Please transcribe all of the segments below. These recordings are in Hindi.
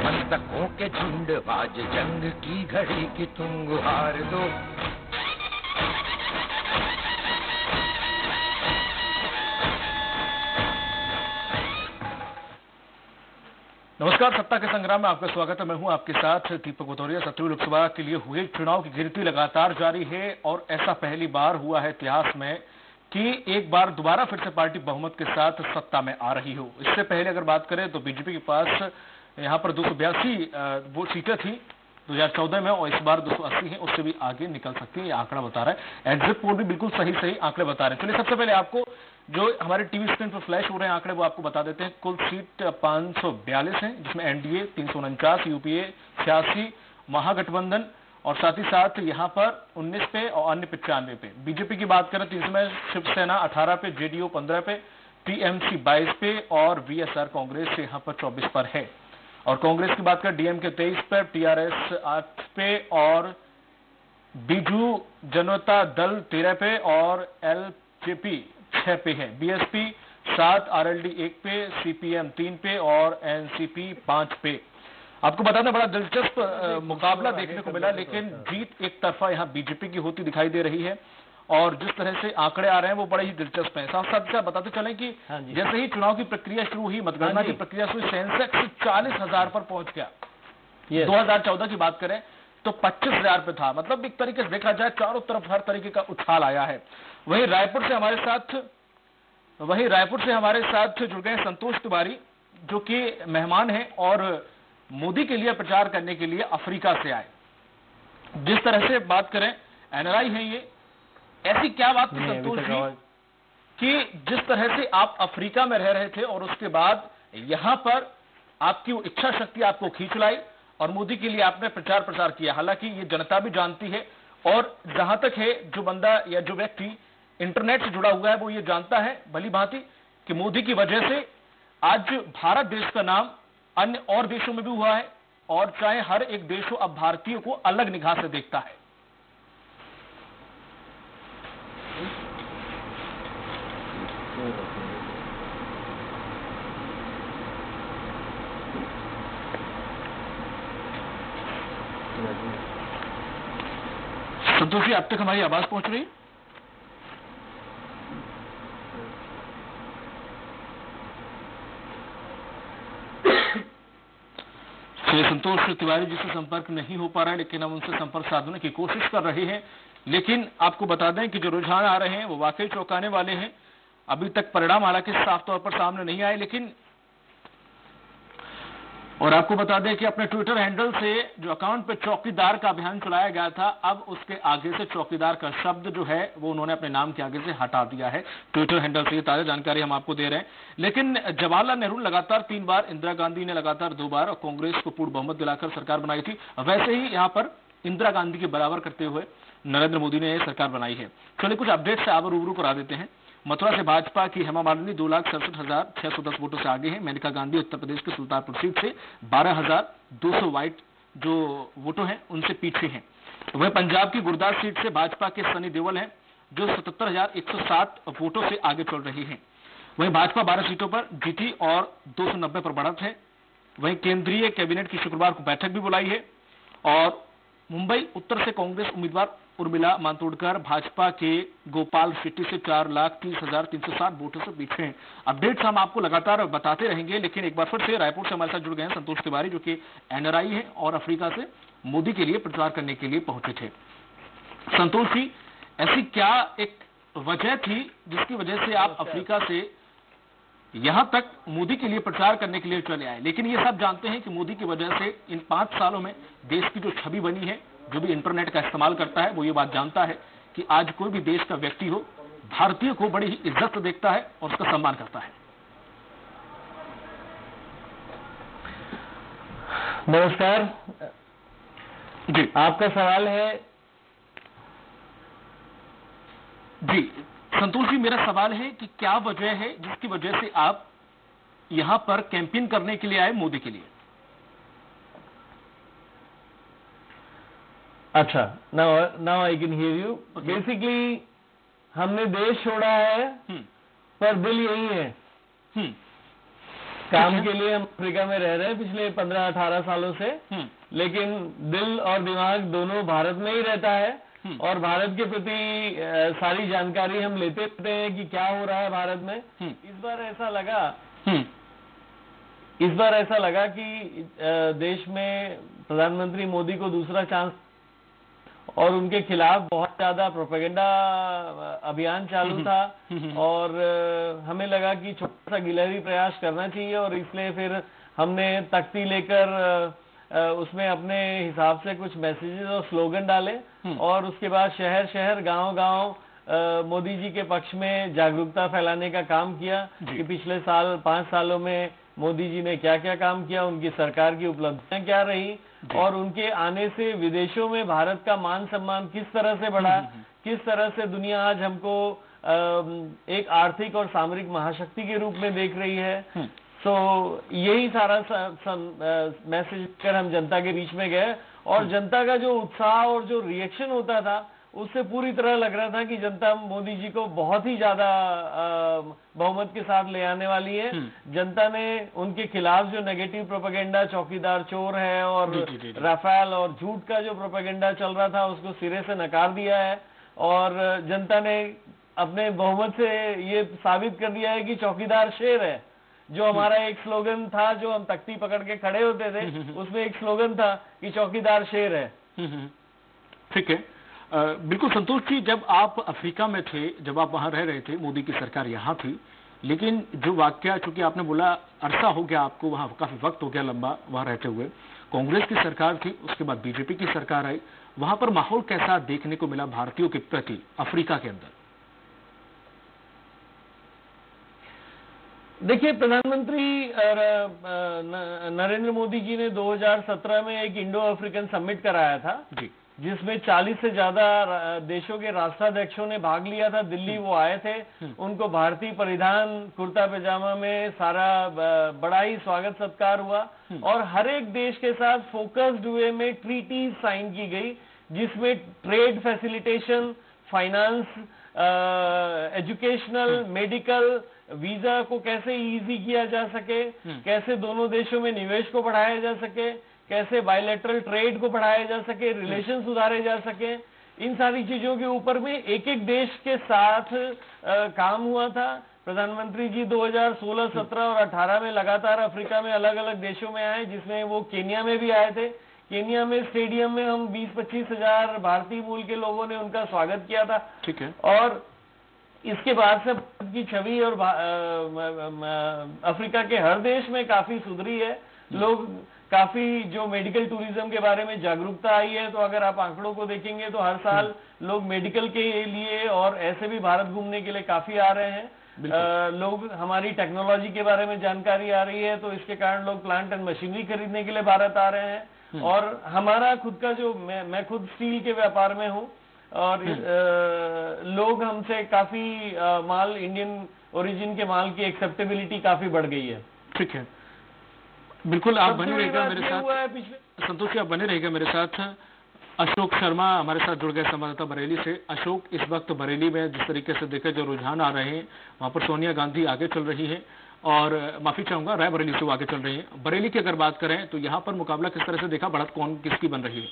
मस्तकों के झुंड आज जंग की घड़ी की तुम गुहार दो। नमस्कार, सत्ता के संग्राम में आपका स्वागत है। मैं हूं आपके साथ दीपक भदौरिया। 17वीं लोकसभा के लिए हुए चुनाव की गिनती लगातार जारी है और ऐसा पहली बार हुआ है इतिहास में कि एक बार दोबारा फिर से पार्टी बहुमत के साथ सत्ता में आ रही हो। इससे पहले अगर बात करें तो बीजेपी के पास यहां पर 282 वो सीटें थी 2014 में और इस बार 280 है, उससे भी आगे निकल सकती है, ये आंकड़ा बता रहा है। एग्जिट पोल भी बिल्कुल सही आंकड़े बता रहे हैं। चलिए सबसे पहले आपको जो हमारे टीवी स्क्रीन पर फ्लैश हो रहे हैं आंकड़े वो आपको बता देते हैं। कुल सीट 542 है, जिसमें एनडीए 349, यूपीए 86, महागठबंधन और साथ ही साथ यहां पर 19 पे और अन्य 95 पे। बीजेपी की बात करें तो इसमें शिवसेना 18 पे, जेडीयू 15 पे, टीएमसी 22 पे और वीएसआर कांग्रेस यहां पर 24 पर है। और कांग्रेस की बात करें डीएमके 23 पर, टीआरएस 8 पे और बीजू जनता दल 13 पे और एलजेपी 6 पे है। बीएसपी 7, आरएलडी 1 पे, सीपीएम 3 पे और एनसीपी 5 पे। आपको बता दें बड़ा दिलचस्प मुकाबला देखने को मिला, लेकिन जीत एक तरफा यहां बीजेपी की होती दिखाई दे रही है और जिस तरह से आंकड़े आ रहे हैं वो बड़े ही दिलचस्प हैं। साथ साथ बताते चलें कि जैसे ही चुनाव की प्रक्रिया शुरू हुई, मतगणना की प्रक्रिया शुरू, सेंसेक्स 40,000 पर पहुंच गया। 2014 की बात करें तो 25,000 पे था। मतलब एक तरीके से देखा जाए चारों तरफ हर तरीके का उछाल आया है। वहीं रायपुर से हमारे साथ जुड़ गए संतोष तिवारी, जो कि मेहमान हैं और मोदी के लिए प्रचार करने के लिए अफ्रीका से आए। जिस तरह से बात करें एनआरआई है ये, ऐसी क्या बात थी संतोष जी कि जिस तरह से आप अफ्रीका में रह रहे थे और उसके बाद यहां पर आपकी वो इच्छा शक्ति आपको खींच लाई और मोदी के लिए आपने प्रचार किया। हालांकि ये जनता भी जानती है और जहां तक है जो बंदा या जो व्यक्ति इंटरनेट से जुड़ा हुआ है वो ये जानता है भली भांति कि मोदी की वजह से आज भारत देश का नाम अन्य और देशों में भी हुआ है और चाहे हर एक देश हो अब भारतीयों को अलग निगाह से देखता है। संतोष जी, अब तक हमारी आवाज पहुंच रही है? संतोष तिवारी जी से संपर्क नहीं हो पा रहा है, लेकिन हम उनसे संपर्क साधने की कोशिश कर रहे हैं। लेकिन आपको बता दें कि जो रुझान आ रहे हैं वो वाकई चौंकाने वाले हैं। अभी तक परिणाम हालांकि साफ तौर पर सामने नहीं आए, लेकिन और आपको बता दें कि अपने ट्विटर हैंडल से जो अकाउंट पे चौकीदार का अभियान चलाया गया था, अब उसके आगे से चौकीदार का शब्द जो है वो उन्होंने अपने नाम के आगे से हटा दिया है। ट्विटर हैंडल से ये ताजा जानकारी हम आपको दे रहे हैं। लेकिन जवाहरलाल नेहरू लगातार 3 बार, इंदिरा गांधी ने लगातार 2 बार और कांग्रेस को पूर्ण बहुमत दिलाकर सरकार बनाई थी। वैसे ही यहां पर इंदिरा गांधी के बराबर करते हुए नरेंद्र मोदी ने यह सरकार बनाई है। चलिए कुछ अपडेट से आप रूबरू करा देते हैं। मथुरा से भाजपा की हेमा मालिनी 2,67,610 वोटों से आगे हैं। मेनका गांधी उत्तर प्रदेश के सुल्तानपुर सीट से 12,200 वाइट जो वोटों हैं उनसे पीछे हैं। वह पंजाब की गुरदास सीट से भाजपा के सनी देओल हैं जो 77,107 वोटों से आगे चल रही हैं। वहीं भाजपा 12 सीटों पर जीती और 290 पर बढ़त है। वहीं केंद्रीय कैबिनेट की शुक्रवार को बैठक भी बुलाई है और मुंबई उत्तर से कांग्रेस उम्मीदवार उर्मिला मातोंडकर भाजपा के गोपाल शेट्टी से 4,30,360 वोटों से पीछे हैं। अपडेट्स हम आपको लगातार बताते रहेंगे, लेकिन एक बार फिर से रायपुर से हमारे साथ जुड़ गए हैं संतोष तिवारी, जो कि एनआरआई है और अफ्रीका से मोदी के लिए प्रचार करने के लिए पहुंचे थे। संतोष जी, ऐसी क्या एक वजह थी जिसकी वजह से आप अफ्रीका से यहां तक मोदी के लिए प्रचार करने के लिए चले आए? लेकिन ये सब जानते हैं कि मोदी की वजह से इन 5 सालों में देश की जो छवि बनी है, जो भी इंटरनेट का इस्तेमाल करता है वो ये बात जानता है कि आज कोई भी देश का व्यक्ति हो भारतीय को बड़ी ही इज्जत से देखता है और उसका सम्मान करता है। नमस्कार जी, आपका सवाल है? जी संतोष जी, मेरा सवाल है कि क्या वजह है जिसकी वजह से आप यहां पर कैंपेन करने के लिए आए मोदी के लिए? अच्छा, now I can hear you. Basically हमने देश छोड़ा है पर दिल यही है। काम के लिए हम अफ्रीका में रह रहे हैं पिछले 15-18 सालों से, लेकिन दिल और दिमाग दोनों भारत में ही रहता है और भारत के प्रति सारी जानकारी हम लेते रहते हैं कि क्या हो रहा है भारत में। इस बार ऐसा लगा कि देश में प्रधानमंत्री मोदी को दूसरा चांस और उनके खिलाफ बहुत ज्यादा प्रोपेगेंडा अभियान चालू था और हमें लगा कि छोटा सा गिलहरी प्रयास करना चाहिए और इसलिए फिर हमने तख्ती लेकर उसमें अपने हिसाब से कुछ मैसेजेस और स्लोगन डाले और उसके बाद शहर शहर गांव गांव मोदी जी के पक्ष में जागरूकता फैलाने का काम किया कि पिछले 5 सालों में मोदी जी ने क्या क्या काम किया, उनकी सरकार की उपलब्धियां क्या रही और उनके आने से विदेशों में भारत का मान सम्मान किस तरह से बढ़ा, किस तरह से दुनिया आज हमको एक आर्थिक और सामरिक महाशक्ति के रूप में देख रही है। तो यही सारा मैसेज कर हम जनता के बीच में गए और जनता का जो उत्साह और जो रिएक्शन होता था उससे पूरी तरह लग रहा था कि जनता मोदी जी को बहुत ही ज्यादा बहुमत के साथ ले आने वाली है। जनता ने उनके खिलाफ जो नेगेटिव प्रोपेगेंडा, चौकीदार चोर है और राफेल और झूठ का जो प्रोपेगेंडा चल रहा था उसको सिरे से नकार दिया है और जनता ने अपने बहुमत से ये साबित कर दिया है कि चौकीदार शेर है। जो हमारा एक स्लोगन था, जो हम तख्ती पकड़ के खड़े होते थे, उसमें एक स्लोगन था कि चौकीदार शेर है। ठीक है, बिल्कुल संतोष जी, जब आप अफ्रीका में थे, जब आप वहां रह रहे थे, मोदी की सरकार यहाँ थी, लेकिन जो वाकया, चूंकि आपने बोला अरसा हो गया आपको वहां, काफी वक्त हो गया लंबा वहां रहते हुए, कांग्रेस की सरकार थी, उसके बाद बीजेपी की सरकार आई, वहां पर माहौल कैसा देखने को मिला भारतीयों के प्रति अफ्रीका के अंदर? देखिए, प्रधानमंत्री नरेंद्र मोदी जी ने 2017 में एक इंडो अफ्रीकन समिट कराया था जी, जिसमें 40 से ज्यादा देशों के राष्ट्राध्यक्षों ने भाग लिया था। दिल्ली वो आए थे, उनको भारतीय परिधान कुर्ता पैजामा में सारा बड़ा ही स्वागत सत्कार हुआ और हर एक देश के साथ फोकस्ड वे में ट्रीटी साइन की गई, जिसमें trade facilitation, finance, educational, medical, visa को कैसे इजी किया जा सके, कैसे दोनों देशों में निवेश को बढ़ाया जा सके, कैसे बायलैटरल ट्रेड को बढ़ाया जा सके, रिलेशन सुधारे जा सके, इन सारी चीजों के ऊपर में एक एक देश के साथ काम हुआ था। प्रधानमंत्री जी 2016, 17 और 18 में लगातार अफ्रीका में अलग अलग देशों में आए, जिसमें वो केन्या में भी आए थे। केन्या में स्टेडियम में हम 20-25 हजार भारतीय मूल के लोगों ने उनका स्वागत किया था। ठीक है। और इसके बाद से भारत की छवि और अफ्रीका के हर देश में काफी सुधरी है। लोग काफी, जो मेडिकल टूरिज्म के बारे में जागरूकता आई है, तो अगर आप आंकड़ों को देखेंगे तो हर साल लोग मेडिकल के लिए और ऐसे भी भारत घूमने के लिए काफी आ रहे हैं। लोग, हमारी टेक्नोलॉजी के बारे में जानकारी आ रही है, तो इसके कारण लोग प्लांट एंड मशीनरी खरीदने के लिए भारत आ रहे हैं। और हमारा खुद का जो, मैं खुद स्टील के व्यापार में हूँ और लोग हमसे काफी माल, इंडियन ओरिजिन के माल की एक्सेप्टेबिलिटी काफी बढ़ गई है। ठीक है, बिल्कुल आप बने रहिएगा मेरे साथ, संतोष जी आप बने रहिएगा मेरे साथ। अशोक शर्मा हमारे साथ जुड़ गए, संवाददाता बरेली से। अशोक, इस वक्त बरेली में जिस तरीके से देखे जो रुझान आ रहे हैं, वहां पर सोनिया गांधी आगे चल रही है और माफी चाहूंगा, रायबरेली से वो आगे चल रही है। बरेली की अगर बात करें तो यहाँ पर मुकाबला किस तरह से देखा, बढ़त कौन किसकी बन रही है?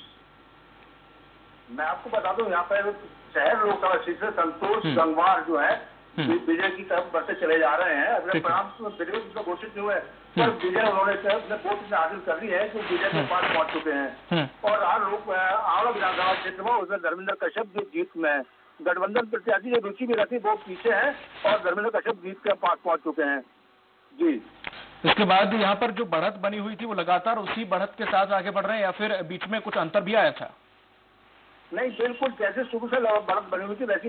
मैं आपको बता दूं, यहाँ पर शहर लोकसभा सीट से संतोष गंगवार जो है विजय की तरफ बढ़ते चले जा रहे हैं। अगर परिणाम विजय घोषित नहीं हुए पर विजय उन्होंने अपने पोस्ट में हासिल कर ली है, जो विजय के पास पहुंच चुके हैं। और आंवला विधानसभा क्षेत्र में उसमें धर्मेंद्र कश्यप जो जीत में गठबंधन प्रत्याशी जो रुचि भी रहती वो पीछे है और धर्मेंद्र कश्यप जीत के पास पहुंच चुके हैं जी। इसके बाद यहाँ पर जो बढ़त बनी हुई थी वो लगातार उसी बढ़त के साथ आगे बढ़ रहे हैं या फिर बीच में कुछ अंतर भी आया था? नहीं, बिल्कुल जैसे शुरू से बढ़त बनी हुई थी वैसी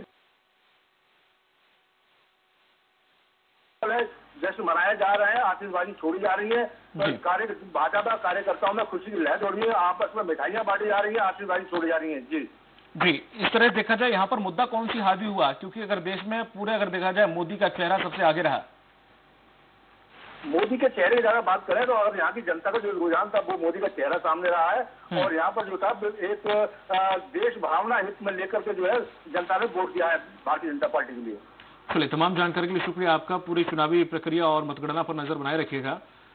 जश्न मनाए जा रहे हैं, आतिशबाजी छोड़ी जा रही है, भाजपा कार्यकर्ताओं में खुशी की लहर हो रही है, आपस में मिठाइयां बांटी जा रही है, आतिशबाजी छोड़ी जा रही है जी। जी, इस तरह देखा जाए यहाँ पर मुद्दा कौन सी हावी हुआ, क्योंकि अगर देश में पूरे अगर देखा जाए मोदी का चेहरा सबसे आगे रहा? मोदी के चेहरे की ज्यादा बात करें तो और यहाँ की जनता का जो रुझान था वो मोदी का चेहरा सामने रहा है और यहाँ पर जो था एक देश भावना हित में लेकर के जो है जनता ने वोट दिया है भारतीय जनता पार्टी के लिए। चलिए, तमाम जानकारी के लिए शुक्रिया आपका। पूरी चुनावी प्रक्रिया और मतगणना पर नजर बनाए रखिएगा।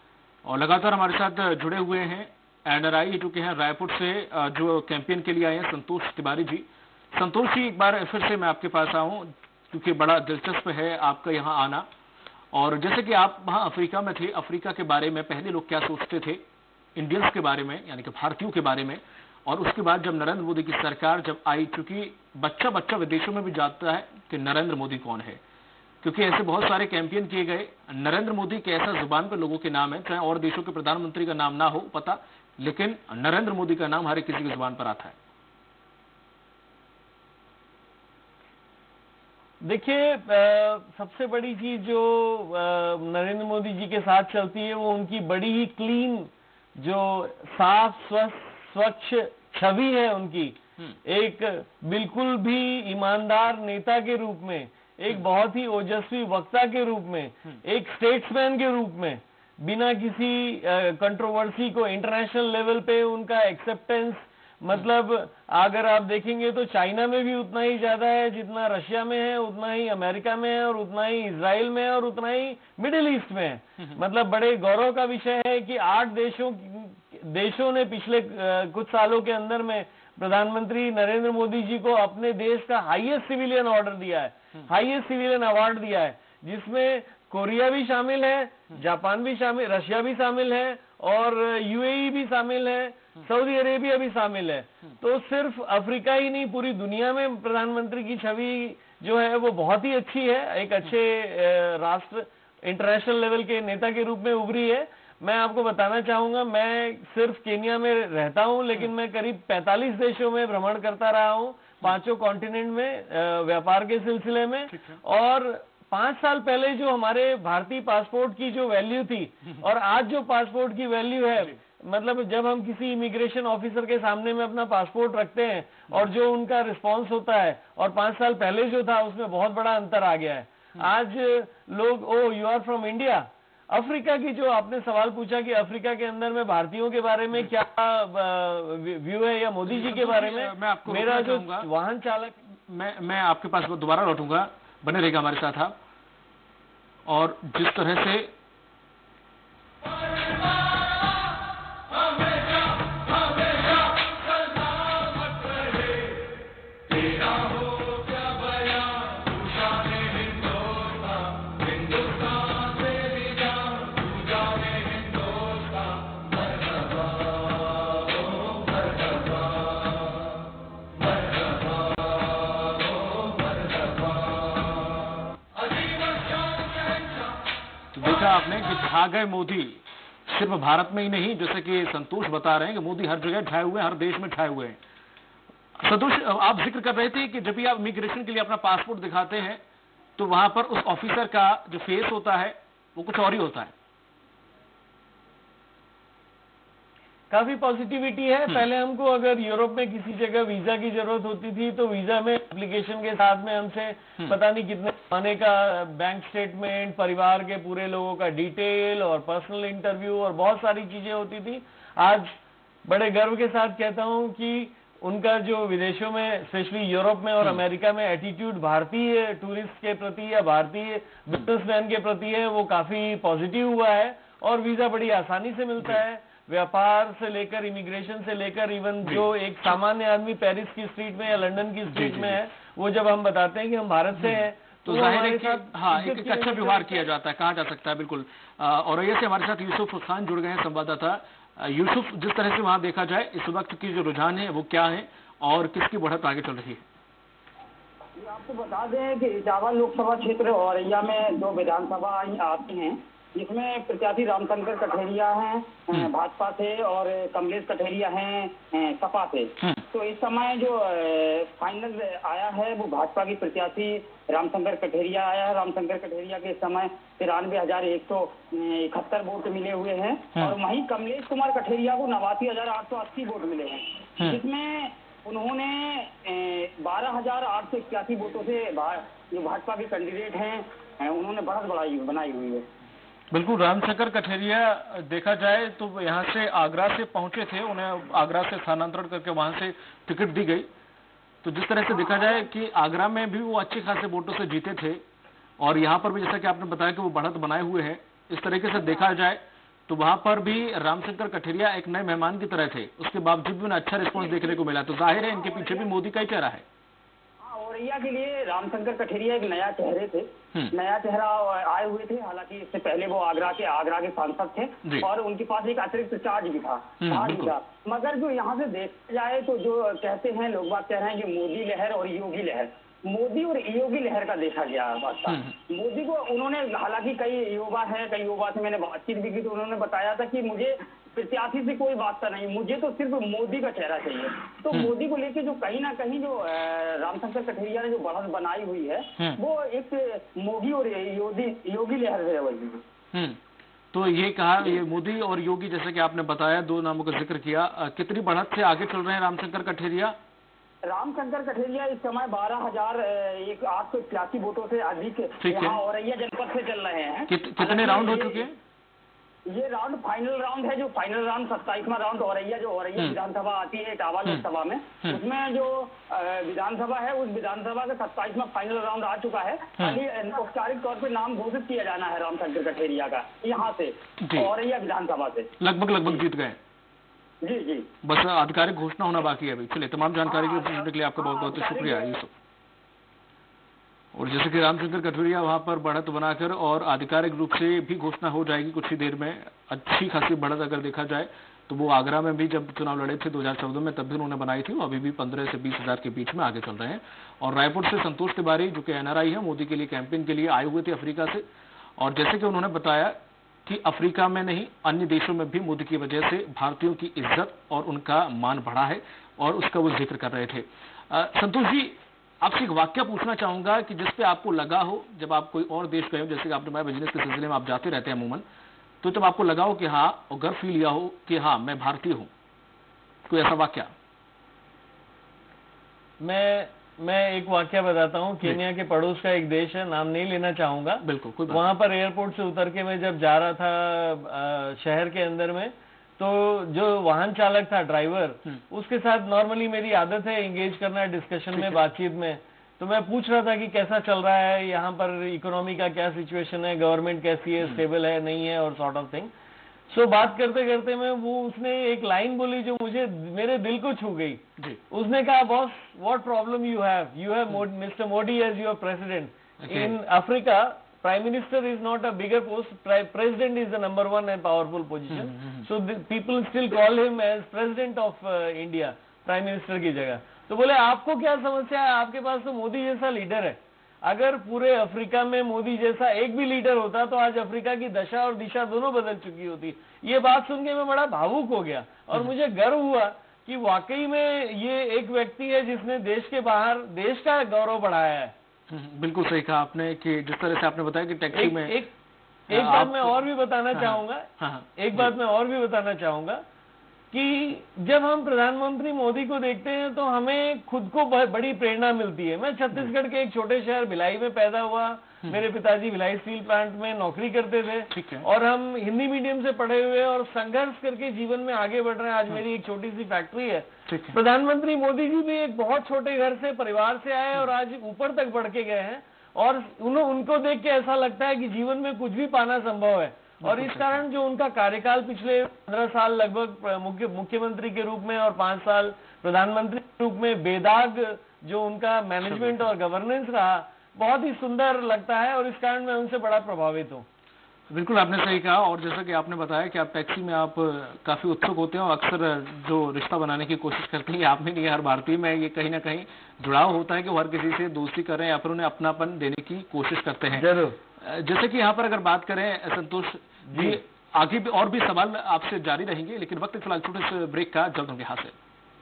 और लगातार हमारे साथ जुड़े हुए हैं एनआरआई जो कि हैं रायपुर से, जो कैंपेन के लिए आए हैं, संतोष तिवारी जी। संतोष जी, एक बार फिर से मैं आपके पास आऊं क्योंकि बड़ा दिलचस्प है आपका यहाँ आना। और जैसे कि आप वहाँ अफ्रीका में थे, अफ्रीका के बारे में पहले लोग क्या सोचते थे इंडियंस के बारे में, यानी कि भारतीयों के बारे में, और उसके बाद जब नरेंद्र मोदी की सरकार जब आई, चूंकि बच्चा बच्चा विदेशों में भी जानता है कि नरेंद्र मोदी कौन है, क्योंकि ऐसे बहुत सारे कैंपेन किए गए। नरेंद्र मोदी के ऐसा जुबान पर लोगों के नाम है, चाहे और देशों के प्रधानमंत्री का नाम ना हो पता, लेकिन नरेंद्र मोदी का नाम हर एक किसी की जुबान पर आता है। देखिए, सबसे बड़ी चीज जो नरेंद्र मोदी जी के साथ चलती है वो उनकी बड़ी ही क्लीन, जो साफ स्वच्छ छवि है उनकी, एक बिल्कुल भी ईमानदार नेता के रूप में, एक बहुत ही ओजस्वी वक्ता के रूप में, एक स्टेट्समैन के रूप में, बिना किसी कंट्रोवर्सी को इंटरनेशनल लेवल पे उनका एक्सेप्टेंस, मतलब अगर आप देखेंगे तो चाइना में भी उतना ही ज्यादा है जितना रशिया में है, उतना ही अमेरिका में है, और उतना ही इजराइल में है, और उतना ही मिडिल ईस्ट में है। मतलब बड़े गौरव का विषय है कि 8 देशों ने पिछले कुछ सालों के अंदर में प्रधानमंत्री नरेंद्र मोदी जी को अपने देश का हाईएस्ट सिविलियन ऑर्डर दिया है, हाईएस्ट सिविलियन अवार्ड दिया है, जिसमें कोरिया भी शामिल है, जापान भी शामिल, रशिया भी शामिल है, और यूएई भी शामिल है, सऊदी अरेबिया भी शामिल है। तो सिर्फ अफ्रीका ही नहीं, पूरी दुनिया में प्रधानमंत्री की छवि जो है वो बहुत ही अच्छी है, एक अच्छे राष्ट्र इंटरनेशनल लेवल के नेता के रूप में उभरी है। मैं आपको बताना चाहूंगा, मैं सिर्फ केन्या में रहता हूं, लेकिन मैं करीब 45 देशों में भ्रमण करता रहा हूं, 5 कॉन्टिनेंट में व्यापार के सिलसिले में। और 5 साल पहले जो हमारे भारतीय पासपोर्ट की जो वैल्यू थी और आज जो पासपोर्ट की वैल्यू है, मतलब जब हम किसी इमिग्रेशन ऑफिसर के सामने में अपना पासपोर्ट रखते हैं और जो उनका रिस्पांस होता है और 5 साल पहले जो था, उसमें बहुत बड़ा अंतर आ गया है। आज लोग, oh you are from India. Africa की जो आपने सवाल पूछा कि अफ्रीका के अंदर में भारतीयों के बारे में क्या व्यू है या मोदी जी के बारे में, मैं आपको मेरा जो वाहन चालक, मैं आपके पास दोबारा लौटूंगा, बने रहेगा हमारे साथ आप। और जिस तरह से आपने कि छा गए मोदी, सिर्फ भारत में ही नहीं, जैसे कि संतोष बता रहे हैं कि मोदी हर जगह छाए हुए हैं, हर देश में छाए हुए हैं। संतोष, आप जिक्र कर रहे थे कि जब भी आप इमिग्रेशन के लिए अपना पासपोर्ट दिखाते हैं तो वहां पर उस ऑफिसर का जो फेस होता है वो कुछ और ही होता है। काफी पॉजिटिविटी है। पहले हमको अगर यूरोप में किसी जगह वीजा की जरूरत होती थी तो वीजा में एप्लीकेशन के साथ में हमसे पता नहीं कितने महीने का बैंक स्टेटमेंट, परिवार के पूरे लोगों का डिटेल और पर्सनल इंटरव्यू और बहुत सारी चीजें होती थी। आज बड़े गर्व के साथ कहता हूं कि उनका जो विदेशों में, स्पेशली यूरोप में और अमेरिका में एटीट्यूड भारतीय टूरिस्ट के प्रति या भारतीय बिजनेसमैन के प्रति है, वो काफी पॉजिटिव हुआ है और वीजा बड़ी आसानी से मिलता है। व्यापार से लेकर, इमिग्रेशन से लेकर, इवन जो एक सामान्य आदमी पेरिस की स्ट्रीट में या लंदन की स्ट्रीट में है, वो जब हम बताते हैं कि हम भारत से हैं तो जाहिर है कि हाँ, एक अच्छा व्यवहार किया जाता है, कहा जा सकता है। बिल्कुल। और ये से हमारे साथ यूसुफ खान जुड़ गए हैं, संवाददाता। यूसुफ, जिस तरह से वहां देखा जाए इस वक्त की जो रुझान है वो क्या है और किसकी बढ़त आगे चल रही है? आपको बता दें कि इटावा लोकसभा क्षेत्र औरैया में 2 विधानसभा आती हैं, जिसमें प्रत्याशी रामशंकर कठेरिया हैं भाजपा से और कमलेश कठेरिया हैं सपा से। तो इस समय जो फाइनल आया है वो भाजपा की प्रत्याशी रामशंकर कठेरिया आया है। रामशंकर कठेरिया के इस समय 93,171 वोट मिले हुए हैं और वहीं कमलेश कुमार कठेरिया को 89,880 वोट मिले हैं, जिसमें उन्होंने 12,881 वोटों से जो भाजपा के कैंडिडेट हैं उन्होंने बढ़त बनाई हुई है। बिल्कुल। रामशंकर कठेरिया देखा जाए तो यहाँ से आगरा से पहुंचे थे, उन्हें आगरा से स्थानांतरण करके वहां से टिकट दी गई। तो जिस तरह से देखा जाए कि आगरा में भी वो अच्छे खासे वोटों से जीते थे और यहाँ पर भी जैसा कि आपने बताया कि वो बढ़त बनाए हुए हैं, इस तरीके से देखा जाए तो वहां पर भी रामशंकर कठेरिया एक नए मेहमान की तरह थे, उसके बावजूद भी उन्हें अच्छा रिस्पॉन्स देखने को मिला। तो जाहिर है इनके पीछे भी मोदी का ही चेहरा है। औरैया के लिए रामशंकर कठेरिया एक नया चेहरे थे, नया चेहरा आए हुए थे। हालांकि इससे पहले वो आगरा के सांसद थे और उनके पास एक अतिरिक्त चार्ज भी था, मगर जो यहाँ से देखा जाए तो जो कहते हैं लोग बात कह रहे हैं कि मोदी लहर और योगी लहर, मोदी और योगी लहर का देखा गया वास्ता। मोदी को उन्होंने, हालांकि कई युवा से मैंने बातचीत भी की तो उन्होंने बताया था कि मुझे प्रत्याशी से कोई वास्ता नहीं, मुझे तो सिर्फ मोदी का चेहरा चाहिए। तो मोदी को लेके जो कहीं ना कहीं जो रामशंकर कठेरिया ने जो बढ़त बनाई हुई है वो एक मोदी और योगी लहर है वही। तो ये कहा, ये मोदी और योगी, जैसे कि आपने बताया, दो नामों का जिक्र किया, कितनी बढ़त से आगे चल रहे हैं रामशंकर कठेरिया? रामशंकर कठेरिया इस समय 12,881 वोटों से अधिक यहाँ औरैया जनपद से चल रहे हैं। कितने राउंड हो चुके हैं? ये राउंड फाइनल राउंड है, जो फाइनल राउंड 27वां राउंड औरैया विधानसभा आती है इटावा लोकसभा में, उसमें जो विधानसभा है उस विधानसभा का 27वां फाइनल राउंड आ चुका है। खाली औपचारिक तौर पे नाम घोषित किया जाना है रामशंकर कठेरिया का यहाँ से, औरैया विधानसभा से। लगभग जीत गए। जी, बस आधिकारिक घोषणा होना बाकी है अभी। चलिए, तमाम जानकारी के लिए आपका बहुत बहुत शुक्रिया यूसुफ। और जैसे कि रामशंकर कठेरिया वहां पर बढ़त बनाकर, और आधिकारिक रूप से भी घोषणा हो जाएगी कुछ ही देर में, अच्छी खासी बढ़त अगर देखा जाए तो वो आगरा में भी जब चुनाव लड़े थे 2014 में तब भी उन्होंने बनाई थी, वो अभी भी 15 से 20 हजार के बीच में आगे चल रहे हैं। और रायपुर से संतोष तिवारी, जो कि NRI है, मोदी के लिए कैंपेन के लिए आए हुए थे अफ्रीका से, और जैसे कि उन्होंने बताया कि अफ्रीका में नहीं अन्य देशों में भी मोदी की वजह से भारतीयों की इज्जत और उनका मान बढ़ा है, और उसका वो जिक्र कर रहे थे। संतोष जी, आपसे एक वाक्य पूछना चाहूंगा कि जिसपे आपको लगा हो, जब आप कोई और देश गए हो, जैसे कि आपने बताया बिजनेस के सिलसिले में आप जाते रहते हैं अमूमन, तो जब आपको लगा हो कि हाँ, और गर्व फील लिया हो कि हाँ मैं भारतीय हूं, कोई ऐसा वाक्य? मैं एक वाक्य बताता हूँ। केन्या के पड़ोस का एक देश है, नाम नहीं लेना चाहूंगा। बिल्कुल, कोई बात। वहां पर एयरपोर्ट से उतर के मैं जब जा रहा था शहर के अंदर में, तो जो वाहन चालक था, ड्राइवर, उसके साथ नॉर्मली मेरी आदत है एंगेज करना डिस्कशन में, बातचीत में। तो मैं पूछ रहा था कि कैसा चल रहा है यहाँ पर, इकोनॉमी का क्या सिचुएशन है, गवर्नमेंट कैसी है, स्टेबल है नहीं है, और सॉर्ट ऑफ थिंग। सो बात करते करते में उसने एक लाइन बोली जो मेरे दिल को छू गई। उसने कहा, boss, what problem you have mister Modi as your president in Africa. Prime Minister is not a bigger post. President is the number one and powerful position. So people still call him as President of India, Prime Minister की जगह। तो बोले, आपको क्या समस्या है, आपके पास तो मोदी जैसा लीडर है। अगर पूरे अफ्रीका में मोदी जैसा एक भी लीडर होता तो आज अफ्रीका की दशा और दिशा दोनों बदल चुकी होती। ये बात सुन के मैं बड़ा भावुक हो गया, और मुझे गर्व हुआ कि वाकई में ये एक व्यक्ति है जिसने देश के बाहर देश का गौरव बढ़ाया है। बिल्कुल सही कहा आपने कि जिस तरह से आपने बताया कि टैक्सी में एक बात मैं और भी बताना चाहूंगा। एक बात मैं और भी बताना चाहूंगा कि जब हम प्रधानमंत्री मोदी को देखते हैं तो हमें खुद को बड़ी प्रेरणा मिलती है। मैं छत्तीसगढ़ के एक छोटे शहर भिलाई में पैदा हुआ। मेरे पिताजी भिलाई स्टील प्लांट में नौकरी करते थे, और हम हिंदी मीडियम से पढ़े हुए और संघर्ष करके जीवन में आगे बढ़ रहे हैं। आज मेरी एक छोटी सी फैक्ट्री है। प्रधानमंत्री मोदी जी भी एक बहुत छोटे घर से, परिवार से आए और आज ऊपर तक बढ़ के गए हैं, और उनको देख के ऐसा लगता है कि जीवन में कुछ भी पाना संभव है। और इस कारण जो उनका कार्यकाल पिछले 15 साल लगभग मुख्यमंत्री के रूप में और 5 साल प्रधानमंत्री के रूप में बेदाग जो उनका मैनेजमेंट और गवर्नेंस रहा, बहुत ही सुंदर लगता है, और इस कारण मैं उनसे बड़ा प्रभावित हूँ। बिल्कुल आपने सही कहा। और जैसा कि आपने बताया कि आप टैक्सी में आप काफी उत्सुक होते हैं और अक्सर जो रिश्ता बनाने की कोशिश करते हैं, आप में नहीं, हर भारतीय में ये कहीं ना कहीं जुड़ाव होता है कि वो हर किसी से दोस्ती करें या फिर उन्हें अपनापन देने की कोशिश करते हैं। जरूर। जैसे कि यहाँ पर अगर बात करें संतोष जी, आगे भी और भी सवाल आपसे जारी रहेंगे, लेकिन वक्त फिलहाल छोटे से ब्रेक का, जल्द होंगे हासिल।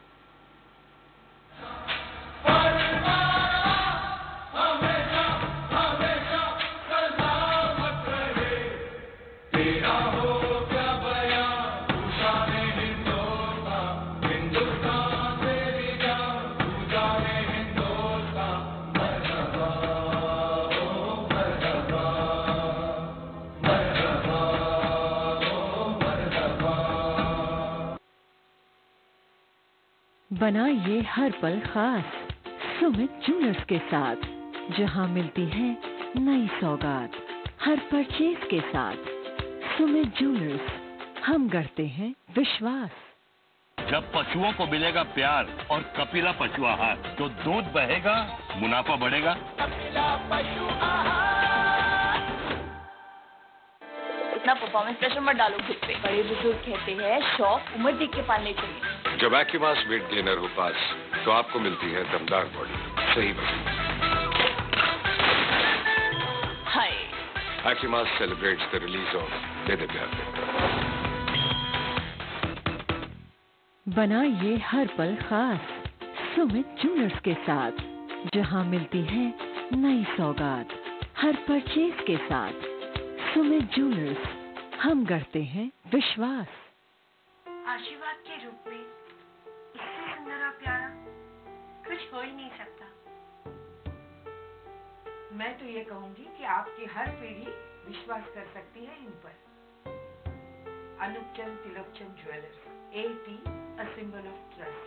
बनाइए हर पल खास सुमित ज्वेलर्स के साथ, जहां मिलती है नई सौगात हर परचेज के साथ। सुमित ज्वेलर्स, हम करते हैं विश्वास। जब पशुओं को मिलेगा प्यार और कपिला पशु आहार, तो दूध बहेगा, मुनाफा बढ़ेगा। इतना परफॉर्मेंस प्रेशर मत डालो खुद पे। बड़े बुजुर्ग कहते हैं शौक उम्र देख के पालने चाहिए। जब एक्टिमास वेट गेनर हो पास, तो आपको मिलती है दमदार बॉडी, सही बॉडी। हाय, एक्टिमास सेलिब्रेट्स द रिलीज ऑफ दे प्यार। बनाइए हर पल खास सुमित ज्वेलर्स के साथ, जहां मिलती है नई सौगात हर परचेज के साथ। सुमित ज्वेलर्स, हम करते हैं विश्वास। आशीर्वाद के रूप में इससे सुंदर और प्यारा कुछ हो ही नहीं सकता। मैं तो ये कहूंगी कि आपकी हर पीढ़ी विश्वास कर सकती है इन पर। Anupchand Tilakchand jewellers, AT, a symbol of trust.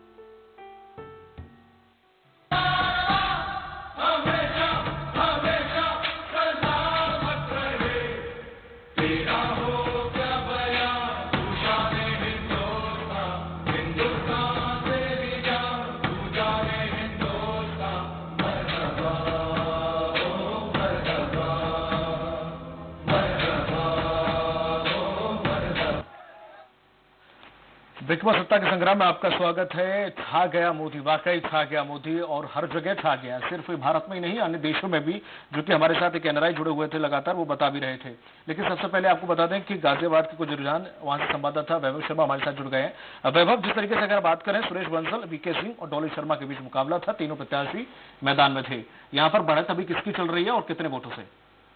विक्रम सत्ता के संग्राम में आपका स्वागत है। छा गया मोदी, वाकई छा गया मोदी, और हर जगह छा गया। सिर्फ भारत में ही नहीं, अन्य देशों में भी, जो कि हमारे साथ एक NRI जुड़े हुए थे लगातार, वो बता भी रहे थे। लेकिन सबसे पहले आपको बता दें कि गाजियाबाद के कुछ रुझान, वहां से संवाददाता वैभव शर्मा हमारे साथ जुड़ गए हैं। वैभव, जिस तरीके से अगर बात करें, सुरेश बंसल, VK सिंह और डॉली शर्मा के बीच मुकाबला था, तीनों प्रत्याशी मैदान में थे। यहाँ पर बढ़त अभी किसकी चल रही है और कितने वोटों से?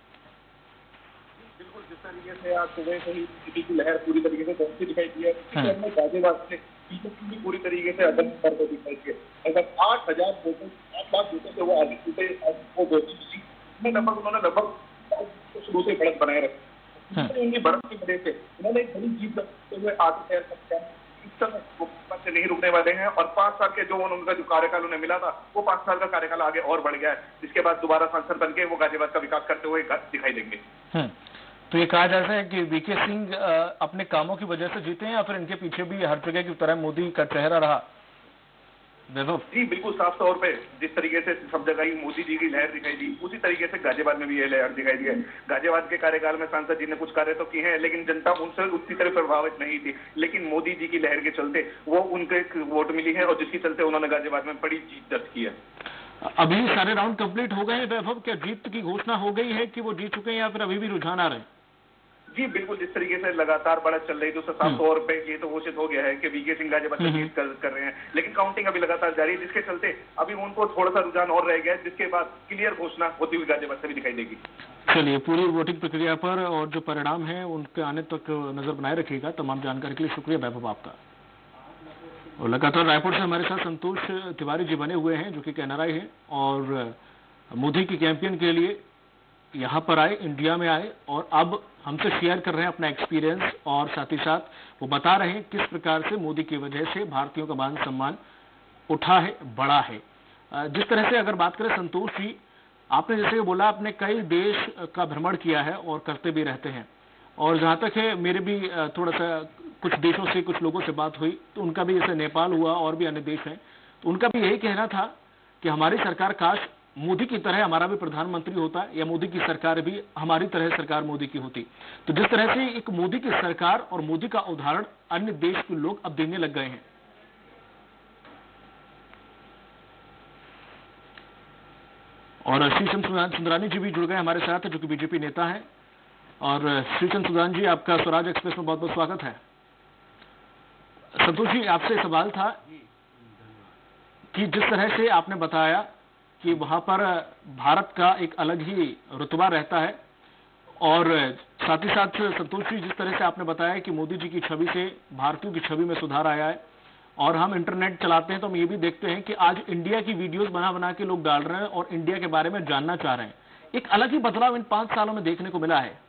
तरीके से आज सुबह से ही बीजेपी की लहर पूरी तरीके से बढ़ती दिखाई दी है। गाजियाबाद से बीजेपी भी पूरी तरीके से अदम स्तर पर दिखाई दी है। लगभग 8,000 वोटों, 8 लाख वोटों से वो आगे छूटे, वो वोटिंग मिली। उन्होंने लगभग शुरू से बढ़त बनाए रखी। उनकी बढ़त की वजह से उन्होंने एक बड़ी जीत रखते हुए आगे तैयार करते हैं। इस समय से नहीं रुकने वाले हैं, और 5 साल के जो उनका जो कार्यकाल उन्हें मिला था, वो 5 साल का कार्यकाल आगे और बढ़ गया है, जिसके बाद दोबारा सांसद बनके वो गाजियाबाद का विकास करते हुए दिखाई देंगे। तो ये कहा जाता है कि VK सिंह अपने कामों की वजह से जीते हैं, या फिर इनके पीछे भी हर जगह की तरह मोदी का चेहरा रहा? जी बिल्कुल, साफ तौर पे जिस तरीके से सब जगह ही मोदी जी की लहर दिखाई दी, उसी तरीके से गाजियाबाद में भी ये लहर दिखाई दी है। गाजियाबाद के कार्यकाल में सांसद जी ने कुछ कार्य तो किए हैं, लेकिन जनता उनसे उसी तरह प्रभावित नहीं थी। लेकिन मोदी जी की लहर के चलते वो उनके वोट मिली है, और जिसके चलते उन्होंने गाजियाबाद में बड़ी जीत दर्ज की है। अभी सारे राउंड कंप्लीट हो गए हैं वैभव, क्या जीत की घोषणा हो गई है कि वो जीत चुके हैं, या फिर अभी भी रुझान आ रहे हैं? जी बिल्कुल, जिस तरीके से लगातार बढ़त चल रही है, तो साफ तौर पे ये तो घोषित हो गया है कि VK सिंह गाजियाबाद में जीत कर रहे हैं। लेकिन काउंटिंग अभी लगातार जारी है, जिसके चलते अभी उनको थोड़ा सा रुझान और रह गया है, जिसके बाद क्लियर घोषणा होती हुई गाजियाबाद से भी दिखाई देगी। चलिए, पूरी वोटिंग प्रक्रिया पर और जो परिणाम है उनके आने तक नजर बनाए रखिएगा। तमाम जानकारी के लिए शुक्रिया वैभव आपका। और लगातार रायपुर से हमारे साथ संतोष तिवारी जी बने हुए हैं, जो कि NRI है, और मोदी की कैंपेन के लिए यहाँ पर आए, इंडिया में आए, और अब हमसे शेयर कर रहे हैं अपना एक्सपीरियंस, और साथ ही साथ वो बता रहे हैं किस प्रकार से मोदी की वजह से भारतीयों का मान सम्मान उठा है, बढ़ा है। जिस तरह से अगर बात करें संतोष जी, आपने जैसे बोला, आपने कई देश का भ्रमण किया है और करते भी रहते हैं, और जहाँ तक है मेरे भी थोड़ा सा कुछ देशों से कुछ लोगों से बात हुई, तो उनका भी जैसे नेपाल हुआ और भी अन्य देश हैं, तो उनका भी यही कहना था कि हमारी सरकार काश मोदी की तरह हमारा भी प्रधानमंत्री होता, या मोदी की सरकार भी हमारी तरह सरकार मोदी की होती। तो जिस तरह से एक मोदी की सरकार और मोदी का उदाहरण अन्य देश के लोग अब देने लग गए हैं। और श्रीचंद सुंदरानी जी भी जुड़ गए हमारे साथ, जो कि बीजेपी नेता हैं। और श्रीचंद सुंदरानी जी, आपका स्वराज एक्सप्रेस में बहुत बहुत स्वागत है। संतोष जी, आपसे सवाल था कि जिस तरह से आपने बताया कि वहां पर भारत का एक अलग ही रुतबा रहता है, और साथ ही साथ संतोष जी, जिस तरह से आपने बताया कि मोदी जी की छवि से भारतीयों की छवि में सुधार आया है, और हम इंटरनेट चलाते हैं तो हम ये भी देखते हैं कि आज इंडिया की वीडियोस बना बना के लोग डाल रहे हैं और इंडिया के बारे में जानना चाह रहे हैं। एक अलग ही बदलाव इन 5 सालों में देखने को मिला है।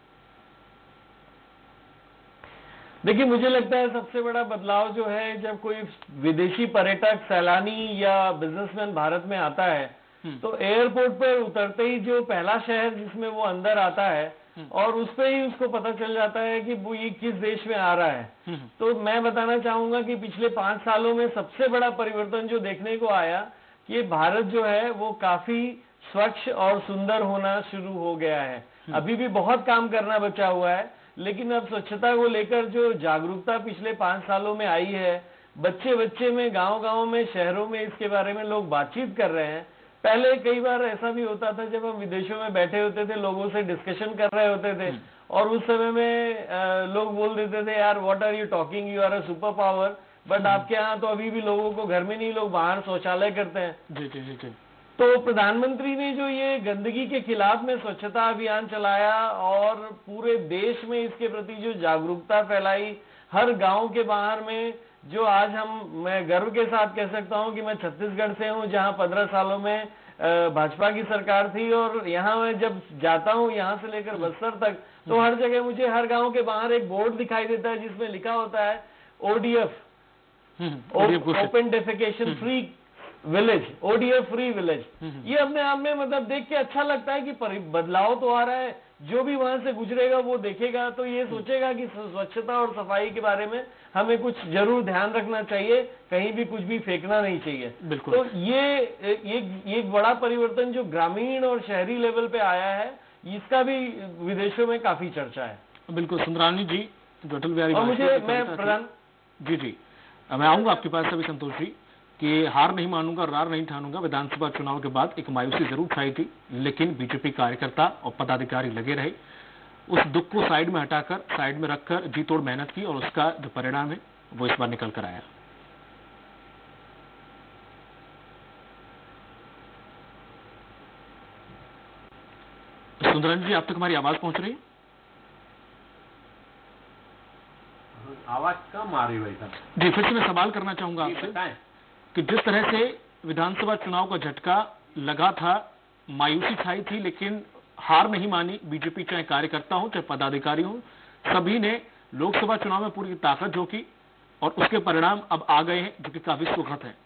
देखिए, मुझे लगता है सबसे बड़ा बदलाव जो है, जब कोई विदेशी पर्यटक, सैलानी या बिजनेसमैन भारत में आता है, तो एयरपोर्ट पर उतरते ही जो पहला शहर जिसमें वो अंदर आता है और उस पे ही उसको पता चल जाता है कि वो ये किस देश में आ रहा है। तो मैं बताना चाहूंगा कि पिछले 5 सालों में सबसे बड़ा परिवर्तन जो देखने को आया कि भारत जो है वो काफी स्वच्छ और सुंदर होना शुरू हो गया है। अभी भी बहुत काम करना बचा हुआ है, लेकिन अब स्वच्छता को लेकर जो जागरूकता पिछले 5 सालों में आई है, बच्चे बच्चे में, गांव-गांव में, शहरों में इसके बारे में लोग बातचीत कर रहे हैं। पहले कई बार ऐसा भी होता था जब हम विदेशों में बैठे होते थे, लोगों से डिस्कशन कर रहे होते थे और उस समय में लोग बोल देते थे, यार what are you talking, you are a super power. But आपके यहाँ तो अभी भी लोगों को घर में नहीं, लोग बाहर शौचालय करते हैं। जी। तो प्रधानमंत्री ने जो ये गंदगी के खिलाफ में स्वच्छता अभियान चलाया और पूरे देश में इसके प्रति जो जागरूकता फैलाई, हर गांव के बाहर में, जो आज मैं गर्व के साथ कह सकता हूं कि मैं छत्तीसगढ़ से हूं, जहां 15 सालों में भाजपा की सरकार थी, और यहाँ मैं जब जाता हूं यहाँ से लेकर बस्तर तक, तो हर जगह मुझे हर गांव के बाहर एक बोर्ड दिखाई देता है जिसमें लिखा होता है ODF, open defecation free village, ODF free village. ये अपने आप में मतलब देख के अच्छा लगता है कि बदलाव तो आ रहा है। जो भी वहां से गुजरेगा वो देखेगा तो ये सोचेगा कि स्वच्छता और सफाई के बारे में हमें कुछ जरूर ध्यान रखना चाहिए, कहीं भी कुछ भी फेंकना नहीं चाहिए। बिल्कुल। तो ये एक बड़ा परिवर्तन जो ग्रामीण और शहरी लेवल पे आया है, इसका भी विदेशों में काफी चर्चा है। बिल्कुल। सुंदरानी जी, जो अटल बिहारी और मुझे मैं प्रधान जी मैं आऊंगा आपके पास अभी संतोष जी, कि हार नहीं मानूंगा, रार नहीं ठानूंगा। विधानसभा चुनाव के बाद एक मायूसी जरूर छाई थी, लेकिन बीजेपी कार्यकर्ता और पदाधिकारी लगे रहे। उस दुख को साइड में हटाकर, साइड में रखकर जी तोड़ मेहनत की और उसका जो परिणाम है वो इस बार निकल कर आया। सुंदरन जी, आप तक हमारी आवाज पहुंच रही है? आवाज कम आ रही भाई साहब जी। फिर से मैं सवाल करना चाहूंगा आपसे कि जिस तरह से विधानसभा चुनाव का झटका लगा था, मायूसी छाई थी, लेकिन हार नहीं मानी बीजेपी, चाहे कार्यकर्ता हो चाहे पदाधिकारी हो, सभी ने लोकसभा चुनाव में पूरी ताकत झोंकी और उसके परिणाम अब आ गए हैं जो कि काफी सुखद है।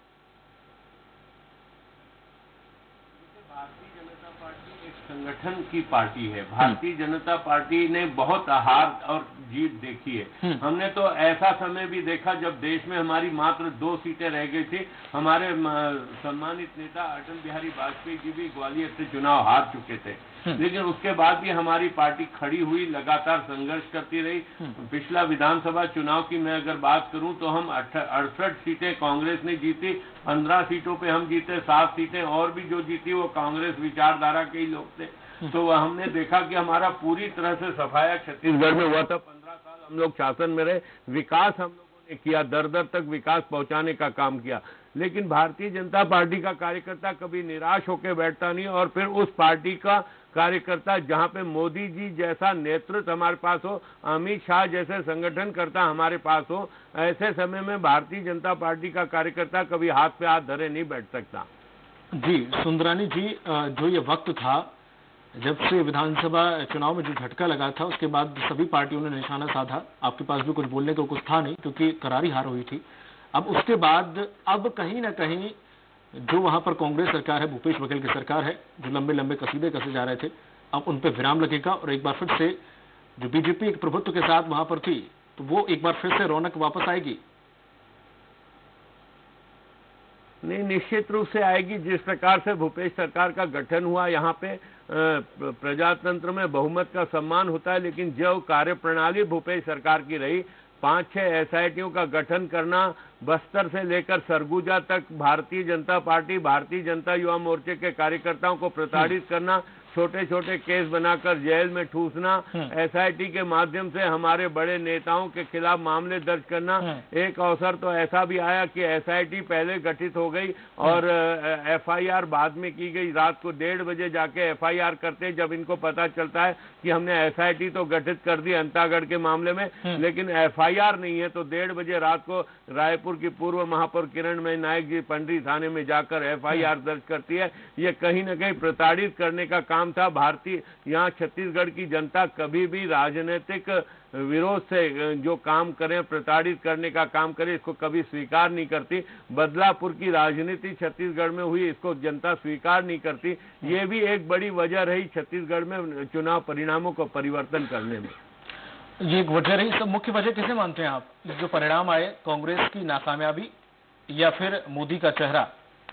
संगठन की पार्टी है। भारतीय जनता पार्टी ने बहुत हार और जीत देखी है। हमने तो ऐसा समय भी देखा जब देश में हमारी मात्र 2 सीटें रह गई थी। हमारे सम्मानित नेता अटल बिहारी वाजपेयी जी भी ग्वालियर से चुनाव हार चुके थे, लेकिन उसके बाद भी हमारी पार्टी खड़ी हुई, लगातार संघर्ष करती रही। पिछला विधानसभा चुनाव की मैं अगर बात करूं तो हम 68 सीटें कांग्रेस ने जीती, 15 सीटों पे हम जीते, 7 सीटें और भी जो जीती वो कांग्रेस विचारधारा के ही लोग थे। तो हमने देखा कि हमारा पूरी तरह से सफाया छत्तीसगढ़ में हुआ था। 15 साल हम लोग शासन में रहे, विकास हम लोगों ने किया, दर दर तक विकास पहुंचाने का काम किया। लेकिन भारतीय जनता पार्टी का कार्यकर्ता कभी निराश होकर बैठता नहीं, और फिर उस पार्टी का कार्यकर्ता जहां पे मोदी जी जैसा नेतृत्व हमारे पास हो, अमित शाह जैसे संगठनकर्ता हमारे पास हो, ऐसे समय में भारतीय जनता पार्टी का कार्यकर्ता कभी हाथ पे हाथ धरे नहीं बैठ सकता। जी सुंदरानी जी, जो ये वक्त था जब से विधानसभा चुनाव में जो झटका लगा था, उसके बाद सभी पार्टियों ने निशाना साधा। आपके पास भी कुछ बोलने को कुछ था नहीं क्योंकि करारी हार हुई थी। अब उसके बाद अब कहीं ना कहीं जो वहां पर कांग्रेस सरकार है, भूपेश बघेल की सरकार है, जो लंबे लंबे कसीदे कसे जा रहे थे, अब उन पर विराम लगेगा और एक बार फिर से जो बीजेपी एक प्रभुत्व के साथ वहां पर थी, तो वो एक बार फिर से रौनक वापस आएगी। नहीं, निश्चित रूप से आएगी। जिस प्रकार से भूपेश सरकार का गठन हुआ, यहाँ पे प्रजातंत्र में बहुमत का सम्मान होता है, लेकिन जो कार्य प्रणाली भूपेश सरकार की रही, 5-6 एसआईटियों का गठन करना, बस्तर से लेकर सरगुजा तक भारतीय जनता पार्टी, भारतीय जनता युवा मोर्चे के कार्यकर्ताओं को प्रताड़ित करना, छोटे छोटे केस बनाकर जेल में ठूसना, एसआईटी के माध्यम से हमारे बड़े नेताओं के खिलाफ मामले दर्ज करना। एक अवसर तो ऐसा भी आया कि एसआईटी पहले गठित हो गई और एफआईआर बाद में की गई। रात को 1:30 बजे जाके एफआईआर करते, जब इनको पता चलता है कि हमने एसआईटी तो गठित कर दी अंतागढ़ के मामले में, लेकिन एफआईआर नहीं है, तो 1:30 बजे रात को रायपुर की पूर्व महापौर किरणमयी नायक जी पंडरी थाने में जाकर एफआईआर दर्ज करती है। ये कहीं ना कहीं प्रताड़ित करने का काम काम था। भारतीय यहाँ छत्तीसगढ़ की जनता कभी भी राजनीतिक विरोध से जो काम करें, प्रताड़ित करने का काम करे, इसको कभी स्वीकार नहीं करती। बदलापुर की राजनीति छत्तीसगढ़ में हुई, इसको जनता स्वीकार नहीं करती। ये भी एक बड़ी वजह रही छत्तीसगढ़ में चुनाव परिणामों को परिवर्तन करने में। ये एक वजह रही। सब मुख्य वजह किसे मानते हैं आप, जो परिणाम आए, कांग्रेस की नाकामयाबी या फिर मोदी का चेहरा?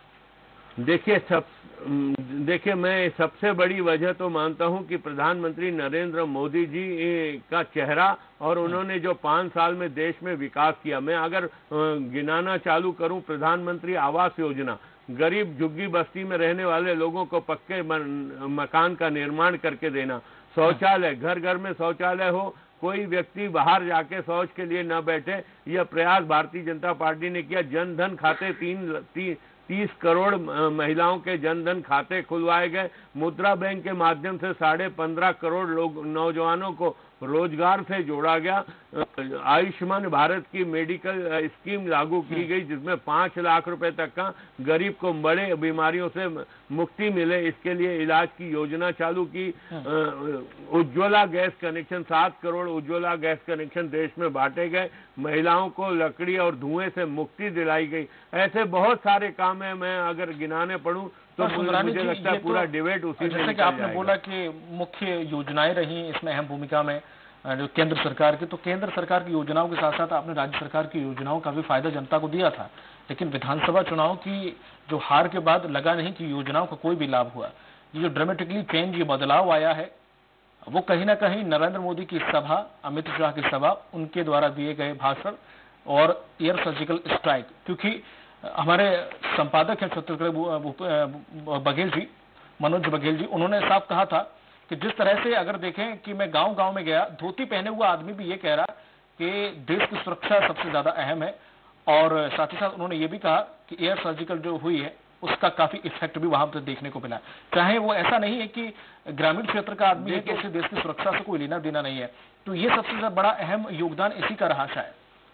देखिए मैं सबसे बड़ी वजह तो मानता हूं कि प्रधानमंत्री नरेंद्र मोदी जी का चेहरा और उन्होंने जो 5 साल में देश में विकास किया। मैं अगर गिनाना चालू करूं, प्रधानमंत्री आवास योजना, गरीब झुग्गी बस्ती में रहने वाले लोगों को पक्के मकान का निर्माण करके देना, शौचालय, घर घर में शौचालय हो, कोई व्यक्ति बाहर जाके शौच के लिए न बैठे, यह प्रयास भारतीय जनता पार्टी ने किया। जनधन खाते 30 करोड़ महिलाओं के जनधन खाते खुलवाए गए। मुद्रा बैंक के माध्यम से 15.5 करोड़ लोग नौजवानों को रोजगार से जोड़ा गया। आयुष्मान भारत की मेडिकल स्कीम लागू की गई, जिसमें 5 लाख रुपए तक का गरीब को बड़े बीमारियों से मुक्ति मिले, इसके लिए इलाज की योजना चालू की। Ujjwala gas connection, 7 crore Ujjwala gas connection देश में बांटे गए। महिलाओं को लकड़ी और धुएं से मुक्ति दिलाई गई। ऐसे बहुत सारे काम है, मैं अगर गिनाने पढ़ूं तो मुझे लगता है पूरा डिबेट उसी में। जैसे कि आपने बोला कि मुख्य योजनाएं रही इसमें अहम भूमिका में जो केंद्र सरकार की, तो केंद्र सरकार की योजनाओं के साथ साथ आपने राज्य सरकार की योजनाओं का भी फायदा जनता को दिया था। लेकिन विधानसभा चुनाव की जो हार के बाद लगा नहीं कि योजनाओं का कोई भी लाभ हुआ। ये जो ड्रामेटिकली चेंज, ये बदलाव आया है, वो कहीं ना कहीं नरेंद्र मोदी की सभा, अमित शाह की सभा, उनके द्वारा दिए गए भाषण और एयर सर्जिकल स्ट्राइक। क्योंकि हमारे संपादक हैं छत्तीसगढ़ बघेल जी, मनोज बघेल जी, उन्होंने साफ कहा था कि जिस तरह से अगर देखें कि मैं गांव-गांव में गया, धोती पहने हुआ आदमी भी ये कह रहा कि देश की सुरक्षा सबसे ज्यादा अहम है। और साथ ही साथ उन्होंने ये भी कहा कि एयर सर्जिकल जो हुई है उसका काफी इफेक्ट भी वहां पर देखने को मिला। चाहे वो ऐसा नहीं है कि ग्रामीण क्षेत्र का आदमी है तो उसे देश की सुरक्षा से कोई लेना देना नहीं है। तो ये सबसे बड़ा अहम योगदान इसी का रहा शायद।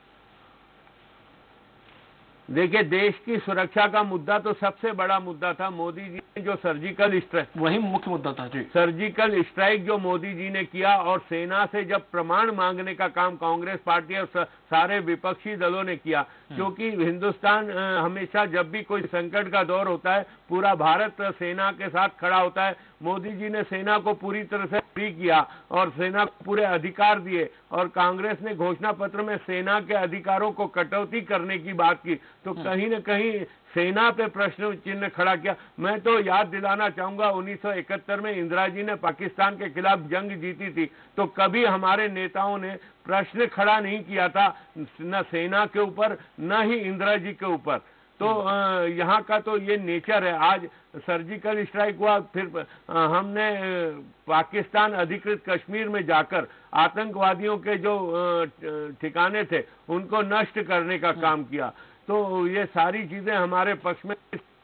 देखिए, देश की सुरक्षा का मुद्दा तो सबसे बड़ा मुद्दा था। मोदी जी ने जो सर्जिकल स्ट्राइक, वही मुख्य मुद्दा था जी। सर्जिकल स्ट्राइक जो मोदी जी ने किया और सेना से जब प्रमाण मांगने का काम कांग्रेस पार्टी और सारे विपक्षी दलों ने किया, क्योंकि हिंदुस्तान हमेशा जब भी कोई संकट का दौर होता है पूरा भारत सेना के साथ खड़ा होता है। मोदी जी ने सेना को पूरी तरह से फ्री किया और सेना को पूरे अधिकार दिए, और कांग्रेस ने घोषणा पत्र में सेना के अधिकारों को कटौती करने की बात की, तो कहीं न कहीं सेना पे प्रश्न चिन्ह खड़ा किया। मैं तो याद दिलाना चाहूंगा 1971 में इंदिरा जी ने पाकिस्तान के खिलाफ जंग जीती थी, तो कभी हमारे नेताओं ने प्रश्न खड़ा नहीं किया था, न सेना के ऊपर न ही इंदिरा जी के ऊपर। तो यहाँ का तो ये नेचर है। आज सर्जिकल स्ट्राइक हुआ, फिर हमने पाकिस्तान अधिकृत कश्मीर में जाकर आतंकवादियों के जो ठिकाने थे उनको नष्ट करने का काम किया। तो ये सारी चीजें हमारे पक्ष में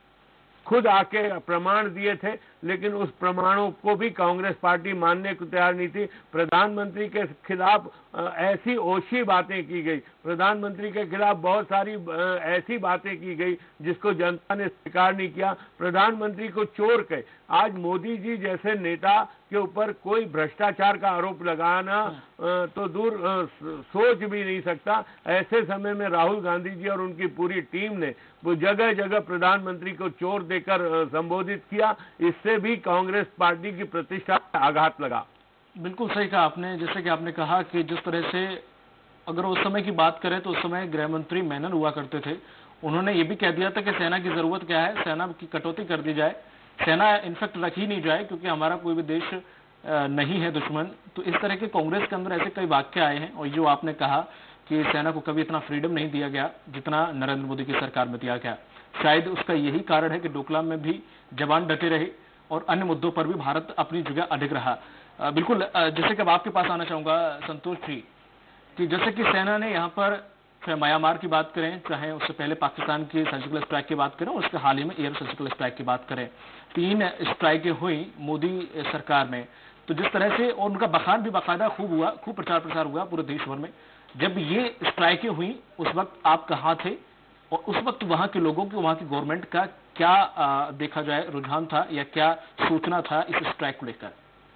खुद आके प्रमाण दिए थे, लेकिन उस प्रमाणों को भी कांग्रेस पार्टी मानने को तैयार नहीं थी। प्रधानमंत्री के खिलाफ ऐसी ओछी बातें की गई, प्रधानमंत्री के खिलाफ बहुत सारी ऐसी बातें की गई जिसको जनता ने स्वीकार नहीं किया। प्रधानमंत्री को चोर कहे। आज मोदी जी जैसे नेता के ऊपर कोई भ्रष्टाचार का आरोप लगाना तो दूर सोच भी नहीं सकता। ऐसे समय में राहुल गांधी जी और उनकी पूरी टीम ने वो जगह जगह प्रधानमंत्री को चोर देकर संबोधित किया। इससे भी कांग्रेस पार्टी की प्रतिष्ठा में आघात लगा। बिल्कुल सही कहा आपने। जैसे कि आपने कहा कि जिस तरह से अगर उस समय की बात करें तो उस समय गृह मंत्री मेनन हुआ करते थे, उन्होंने ये भी कह दिया था कि सेना की जरूरत क्या है, सेना की कटौती कर दी जाए, सेना इनफेक्ट रखी नहीं जाए क्योंकि हमारा कोई भी देश नहीं है दुश्मन। तो इस तरह के कांग्रेस के अंदर ऐसे कई वाक्य आए हैं। और जो आपने कहा कि सेना को कभी इतना फ्रीडम नहीं दिया गया जितना नरेंद्र मोदी की सरकार में दिया गया, शायद उसका यही कारण है कि डोकलाम में भी जवान डटे रहे और अन्य मुद्दों पर भी भारत अपनी जगह अडिग रहा। बिल्कुल, जैसे कि अब आपके पास आना चाहूंगा संतोष जी, कि जैसे कि सेना ने यहाँ पर चाहे म्यांमार की बात करें, चाहे उससे पहले पाकिस्तान की सर्जिकल स्ट्राइक की बात करें, और उसके हाल ही में एयर सर्जिकल स्ट्राइक की बात करें, 3 स्ट्राइकें हुई मोदी सरकार में। तो जिस तरह से, और उनका बखान भी बाकायदा खूब हुआ, खूब प्रचार प्रसार हुआ पूरे देश भर में। जब ये स्ट्राइकें हुई उस वक्त आप कहाँ थे और उस वक्त वहां के लोगों की, वहां की गवर्नमेंट का क्या देखा जाए रुझान था या क्या सूचना था इस स्ट्राइक को लेकर?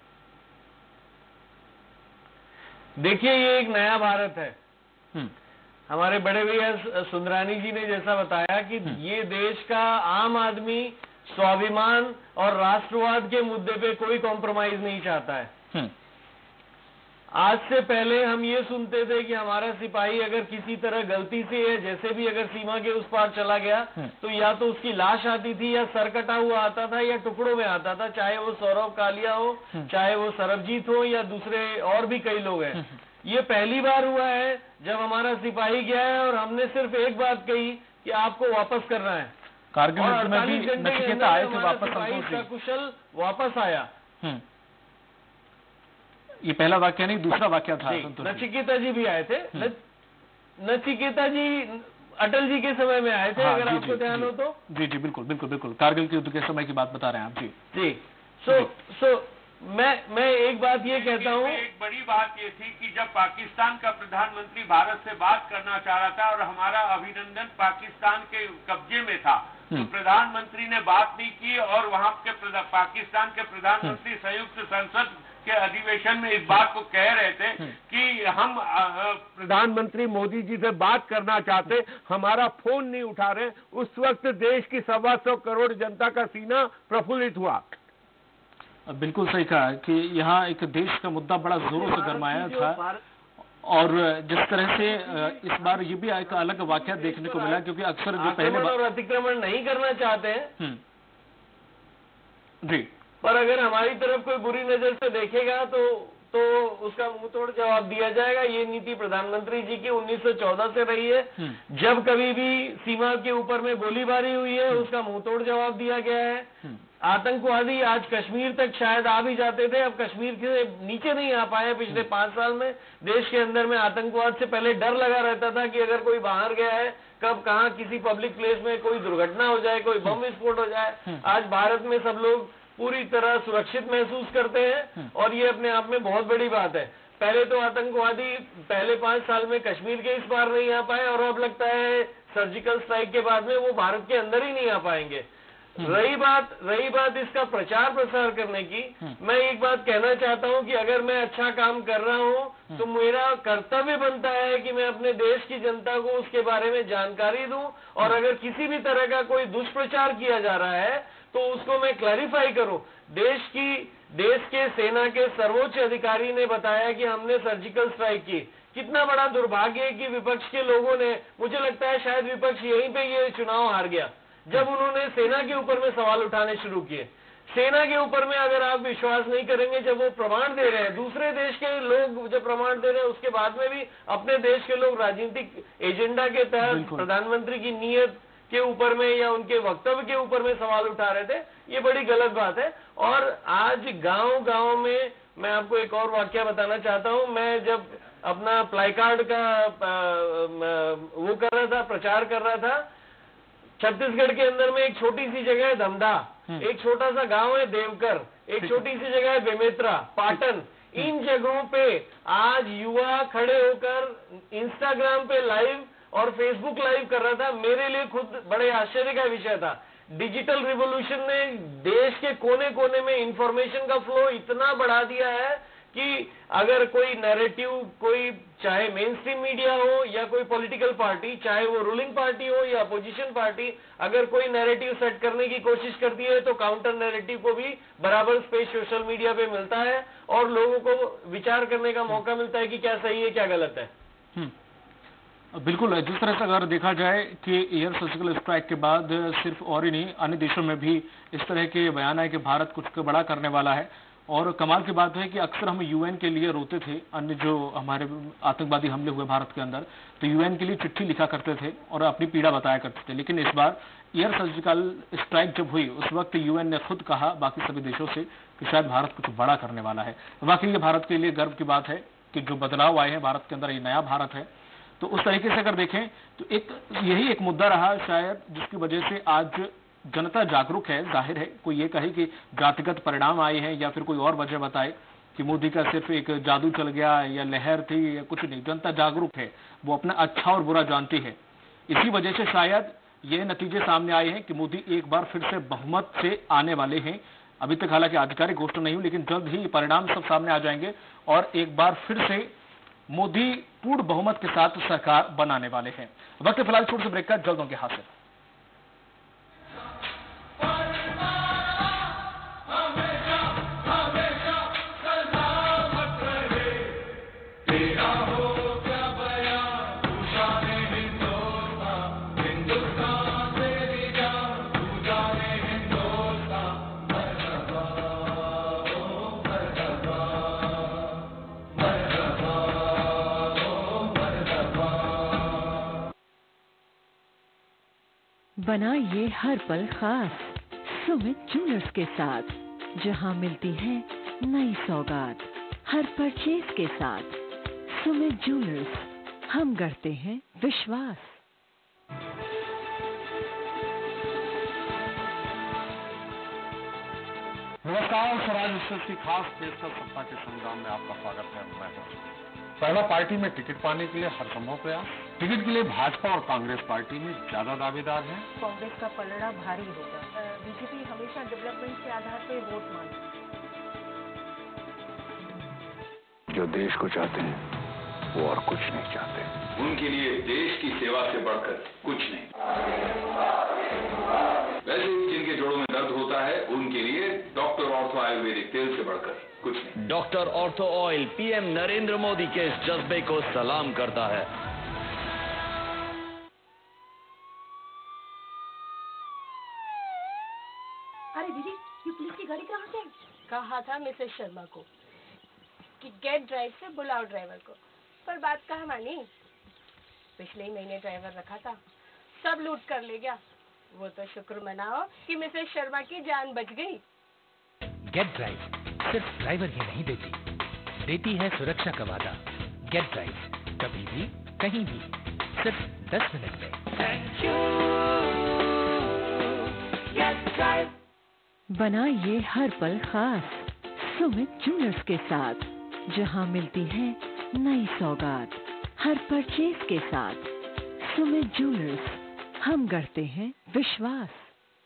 देखिए, ये एक नया भारत है। हमारे बड़े भैया सुंदरानी जी ने जैसा बताया कि ये देश का आम आदमी स्वाभिमान और राष्ट्रवाद के मुद्दे पे कोई कॉम्प्रोमाइज नहीं चाहता है। आज से पहले हम ये सुनते थे कि हमारा सिपाही अगर किसी तरह गलती से या जैसे भी अगर सीमा के उस पार चला गया तो या तो उसकी लाश आती थी या सर कटा हुआ आता था या टुकड़ों में आता था, चाहे वो सौरभ कालिया हो, चाहे वो सरबजीत हो या दूसरे और भी कई लोग हैं। ये पहली बार हुआ है जब हमारा सिपाही गया है और हमने सिर्फ एक बात कही कि आपको वापस करना है। कारगिल में भी नचिकेता आए थे वापस, कुशल वापस आया। ये पहला वाक्य नहीं, दूसरा वाक्य था। नचिकेता जी भी आए थे। नचिकेता जी अटल जी के समय में आए थे, अगर आपको ध्यान हो तो। जी जी, बिल्कुल बिल्कुल बिल्कुल, कारगिल के युद्ध के समय की बात बता रहे हैं आप। जी जी। सो मैं एक बात ये कहता हूँ, एक बड़ी बात ये थी कि जब पाकिस्तान का प्रधानमंत्री भारत से बात करना चाह रहा था और हमारा अभिनंदन पाकिस्तान के कब्जे में था, तो प्रधानमंत्री ने बात नहीं की और वहाँ के पाकिस्तान के प्रधानमंत्री संयुक्त संसद के अधिवेशन में इस बात को कह रहे थे कि हम प्रधानमंत्री मोदी जी से बात करना चाहते, हमारा फोन नहीं उठा रहे। उस वक्त देश की 125 करोड़ जनता का सीना प्रफुल्लित हुआ। बिल्कुल सही कहा कि यहाँ एक देश का मुद्दा बड़ा जोरों से गरमाया था और जिस तरह से इस बार ये भी एक अलग वाकया देखने को मिला, क्योंकि अक्सर जो पहले और अतिक्रमण नहीं करना चाहते हैं जी, पर अगर हमारी तरफ कोई बुरी नजर से देखेगा तो उसका मुंह तोड़ जवाब दिया जाएगा। ये नीति प्रधानमंत्री जी की 1914 से रही है। जब कभी भी सीमा के ऊपर में गोलीबारी हुई है उसका मुंह तोड़ जवाब दिया गया है। आतंकवादी आज कश्मीर तक शायद आ भी जाते थे, अब कश्मीर के नीचे नहीं आ पाए। पिछले 5 साल में देश के अंदर में आतंकवाद से पहले डर लगा रहता था कि अगर कोई बाहर गया है, कब कहाँ किसी पब्लिक प्लेस में कोई दुर्घटना हो जाए, कोई बम विस्फोट हो जाए। आज भारत में सब लोग पूरी तरह सुरक्षित महसूस करते हैं और ये अपने आप में बहुत बड़ी बात है। पहले तो आतंकवादी पहले 5 साल में कश्मीर के इस पार नहीं आ पाए और अब लगता है सर्जिकल स्ट्राइक के बाद में वो भारत के अंदर ही नहीं आ पाएंगे। रही बात इसका प्रचार प्रसार करने की, मैं एक बात कहना चाहता हूं कि अगर मैं अच्छा काम कर रहा हूं तो मेरा कर्तव्य बनता है कि मैं अपने देश की जनता को उसके बारे में जानकारी दूं और अगर किसी भी तरह का कोई दुष्प्रचार किया जा रहा है तो उसको मैं क्लैरिफाई करूं। देश के सेना के सर्वोच्च अधिकारी ने बताया कि हमने सर्जिकल स्ट्राइक की। कितना बड़ा दुर्भाग्य है कि विपक्ष के लोगों ने, मुझे लगता है शायद विपक्ष यहीं पे ये चुनाव हार गया जब उन्होंने सेना के ऊपर में सवाल उठाने शुरू किए। सेना के ऊपर में अगर आप विश्वास नहीं करेंगे, जब वो प्रमाण दे रहे हैं, दूसरे देश के लोग जब प्रमाण दे रहे हैं उसके बाद में भी अपने देश के लोग राजनीतिक एजेंडा के तहत प्रधानमंत्री की नीयत के ऊपर में या उनके वक्तव्य के ऊपर में सवाल उठा रहे थे, ये बड़ी गलत बात है। और आज गांव में मैं आपको एक और वाकया बताना चाहता हूं। मैं जब अपना प्लाई कार्ड का वो कर रहा था, प्रचार कर रहा था, छत्तीसगढ़ के अंदर में एक छोटी सी जगह है धमधा, एक छोटा सा गांव है देवकर, एक छोटी सी जगह है बेमेतरा, पाटन। इन जगहों पे आज युवा खड़े होकर इंस्टाग्राम पे लाइव और फेसबुक लाइव कर रहा था। मेरे लिए खुद बड़े आश्चर्य का विषय था। डिजिटल रिवॉल्यूशन ने देश के कोने कोने में इंफॉर्मेशन का फ्लो इतना बढ़ा दिया है कि अगर कोई नैरेटिव, कोई चाहे मेन स्ट्रीम मीडिया हो या कोई पॉलिटिकल पार्टी, चाहे वो रूलिंग पार्टी हो या अपोजिशन पार्टी, अगर कोई नैरेटिव सेट करने की कोशिश करती है तो काउंटर नैरेटिव को भी बराबर स्पेस सोशल मीडिया पे मिलता है और लोगों को विचार करने का मौका मिलता है कि क्या सही है क्या गलत है। बिल्कुल, जिस तरह से अगर देखा जाए कि एयर सर्जिकल स्ट्राइक के बाद सिर्फ और ही नहीं अन्य देशों में भी इस तरह के बयान है कि भारत कुछ बड़ा करने वाला है। और कमाल की बात है कि अक्सर हम यूएन के लिए रोते थे, अन्य जो हमारे आतंकवादी हमले हुए भारत के अंदर, तो यूएन के लिए चिट्ठी लिखा करते थे और अपनी पीड़ा बताया करते थे। लेकिन इस बार एयर सर्जिकल स्ट्राइक जब हुई उस वक्त यूएन ने खुद कहा बाकी सभी देशों से कि शायद भारत कुछ बड़ा करने वाला है। वाकई ये भारत के लिए गर्व की बात है कि जो बदलाव आए हैं भारत के अंदर, ये नया भारत है। तो उस तरीके से अगर देखें तो यही एक मुद्दा रहा शायद जिसकी वजह से आज जनता जागरूक है। जाहिर है कोई ये कहे कि जातिगत परिणाम आए हैं या फिर कोई और वजह बताए कि मोदी का सिर्फ एक जादू चल गया या लहर थी या कुछ नहीं, जनता जागरूक है, वो अपना अच्छा और बुरा जानती है। इसी वजह से शायद ये नतीजे सामने आए हैं कि मोदी एक बार फिर से बहुमत से आने वाले हैं। अभी तक हालांकि आधिकारिक घोषणा नहीं हुई, लेकिन जल्द ही परिणाम सब सामने आ जाएंगे और एक बार फिर से मोदी पूर्ण बहुमत के साथ सरकार बनाने वाले हैं। वक्त फिलहाल छोटे से ब्रेक का, जल्द होंगे हासिल। बनाइए हर पल खास सुमित ज्वेलर्स के साथ, जहां मिलती है नई सौगात। हर परचेज के साथ सुमित ज्वेलर्स, हम करते हैं विश्वास। नमस्कार, स्वराज एक्सप्रेस की खास पेशकश सत्ता के संग्राम में आपका स्वागत है। मैं पहला, पार्टी में टिकट पाने के लिए हर संभव प्रयास। टिकट के लिए भाजपा और कांग्रेस पार्टी में ज्यादा दावेदार हैं। कांग्रेस का पलड़ा भारी होगा। बीजेपी हमेशा डेवलपमेंट के आधार पर वोट मांगती है। जो देश को चाहते हैं वो और कुछ नहीं चाहते। उनके लिए देश की सेवा से बढ़कर कुछ नहीं। वैसे ही जिनके जोड़ों में दर्द होता है उनके लिए डॉक्टर ऑर्थो आयुर्वेदिक तेल से बढ़कर कुछ नहीं। Doctor ortho oil PM Narendra Modi के इस जज्बे को सलाम करता है। अरे दीदी, ये पुलिस की गाड़ी कहाँ से? कहा था मिसेस शर्मा को कि गेट ड्राइव से बुलाओ ड्राइवर को, पर बात कहाँ मानी। पिछले ही महीने ड्राइवर रखा था, सब लूट कर ले गया। वो तो शुक्र मनाओ कि मिसेस शर्मा की जान बच गई। गेट ड्राइव सिर्फ ड्राइवर ही नहीं देती है सुरक्षा का वादा। गेट ड्राइव कभी भी कहीं भी सिर्फ 10 मिनट में। बनाइए हर पल खास सुमित ज्वेलर्स के साथ, जहां मिलती है नई सौगात। हर परचेज के साथ सुमित ज्वेलर्स, हम करते हैं विश्वास।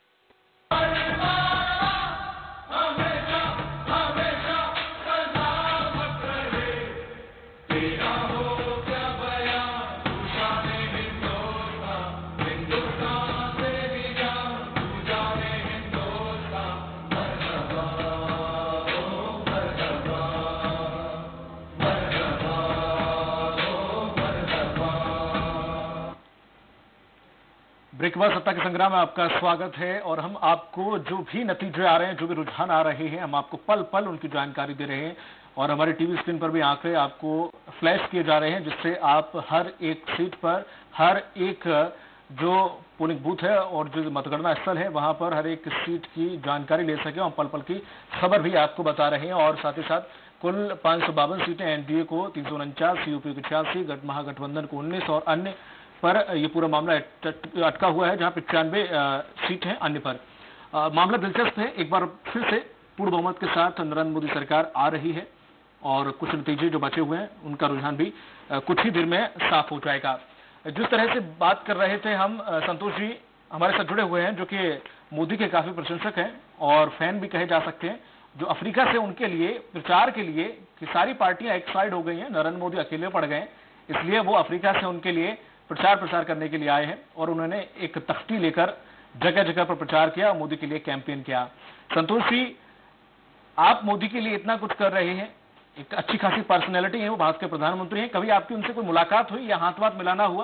ब्रेक के बाद सत्ता के संग्राम में आपका स्वागत है और हम आपको जो भी नतीजे आ रहे हैं, जो भी रुझान आ रहे हैं, हम आपको पल पल उनकी जानकारी दे रहे हैं और हमारी टीवी स्क्रीन पर भी आंकड़े आपको फ्लैश किए जा रहे हैं, जिससे आप हर एक सीट पर, हर एक जो पोलिंग बूथ है और जो मतगणना स्थल है वहां पर हर एक सीट की जानकारी ले सके और पल पल की खबर भी आपको बता रहे हैं। और साथ ही साथ कुल 552 सीटें एनडीए को 349, यूपी को 86, महागठबंधन को 19 और अन्य पर यह पूरा मामला अटका हुआ है, जहां 95 सीट हैं अन्य पर। मामला दिलचस्प है। एक बार फिर से पूर्ण बहुमत के साथ नरेंद्र मोदी सरकार आ रही है और कुछ नतीजे जो बचे हुए हैं उनका रुझान भी कुछ ही देर में साफ हो जाएगा। जिस तरह से बात कर रहे थे हम, संतोष जी हमारे साथ जुड़े हुए हैं जो कि मोदी के काफी प्रशंसक हैं और फैन भी कहे जा सकते हैं, जो अफ्रीका से उनके लिए प्रचार के लिए कि सारी पार्टियां एक साइड हो गई हैं, नरेंद्र मोदी अकेले पड़ गए, इसलिए वो अफ्रीका से उनके लिए प्रचार करने के लिए आए हैं और उन्होंने एक तख्ती लेकर जगह जगह पर प्रचार किया, मोदी के लिए कैंपेन किया। संतोष जी, आप मोदी के लिए इतना कुछ कर रहे हैं, एक अच्छी खासी पर्सनैलिटी है, वो भारत के प्रधानमंत्री हैं, कभी आपकी उनसे कोई मुलाकात हुई या हाथ वाथ मिलाना हुआ?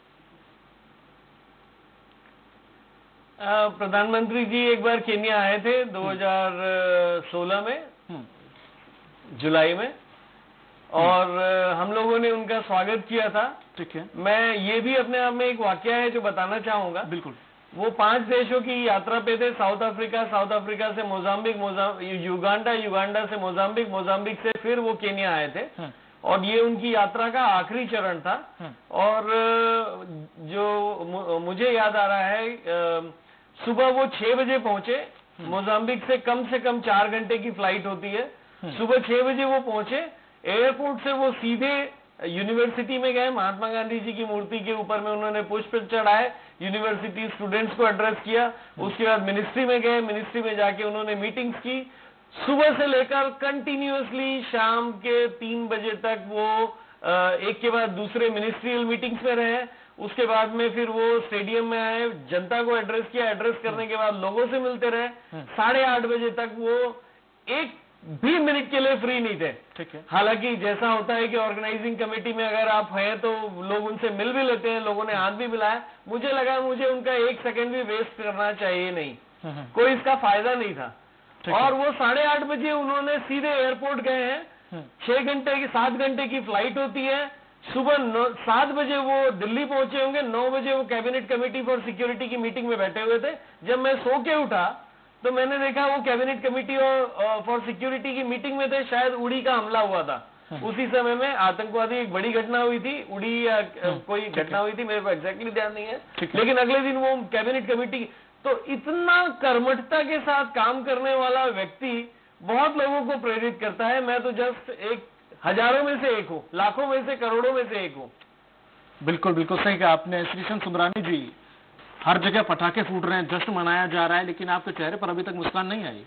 प्रधानमंत्री जी एक बार केन्या आए थे 2016 में, जुलाई में, और हम लोगों ने उनका स्वागत किया था। ठीक है। मैं ये भी अपने आप में एक वाकया है जो बताना चाहूंगा। बिल्कुल। वो 5 देशों की यात्रा पे थे। साउथ अफ्रीका से मोजाम्बिक, युगांडा से मोजाम्बिक से फिर वो केन्या आए थे और ये उनकी यात्रा का आखिरी चरण था। और जो मुझे याद आ रहा है, सुबह वो 6 बजे पहुंचे। मोजाम्बिक से कम 4 घंटे की फ्लाइट होती है। सुबह 6 बजे वो पहुंचे। एयरपोर्ट से वो सीधे यूनिवर्सिटी में गए, महात्मा गांधी जी की मूर्ति के ऊपर में उन्होंने पुष्प चढ़ाए, यूनिवर्सिटी स्टूडेंट्स को एड्रेस किया, उसके बाद मिनिस्ट्री में गए, मिनिस्ट्री में जाके उन्होंने मीटिंग्स की, सुबह से लेकर कंटिन्यूअसली शाम के 3 बजे तक वो एक के बाद दूसरे मिनिस्ट्रियल मीटिंग्स में रहे। उसके बाद में फिर वो स्टेडियम में आए, जनता को एड्रेस किया, एड्रेस करने के बाद लोगों से मिलते रहे। 8:30 बजे तक वो एक भी मिनट के लिए फ्री नहीं थे। ठीक है। हालांकि जैसा होता है कि ऑर्गेनाइजिंग कमेटी में अगर आप हैं तो लोग उनसे मिल भी लेते हैं, लोगों ने हाथ भी मिलाया, मुझे लगा मुझे उनका 1 सेकंड भी वेस्ट करना चाहिए नहीं, कोई इसका फायदा नहीं था। और वो 8:30 बजे उन्होंने सीधे एयरपोर्ट गए हैं। 7 घंटे की फ्लाइट होती है। सुबह 7 बजे वो दिल्ली पहुंचे होंगे, 9 बजे वो कैबिनेट कमेटी फॉर सिक्योरिटी की मीटिंग में बैठे हुए थे। जब मैं सो के उठा तो मैंने देखा वो कैबिनेट कमेटी फॉर सिक्योरिटी की मीटिंग में थे, शायद उड़ी का हमला हुआ था। उसी समय में आतंकवादी एक बड़ी घटना हुई थी, उड़ी या कोई घटना हुई थी, मेरे को एग्जैक्टली ध्यान नहीं है, लेकिन अगले दिन वो कैबिनेट कमेटी। तो इतना कर्मठता के साथ काम करने वाला व्यक्ति बहुत लोगों को प्रेरित करता है। मैं तो जस्ट एक हजारों में से एक हूँ, लाखों में से, करोड़ों में से एक हूँ। बिल्कुल बिल्कुल सही कहा आपने। श्रीशंकर सुंदरानी जी, हर जगह पटाखे फूट रहे हैं, जश्न मनाया जा रहा है, लेकिन आपके चेहरे पर अभी तक मुस्कान नहीं आई।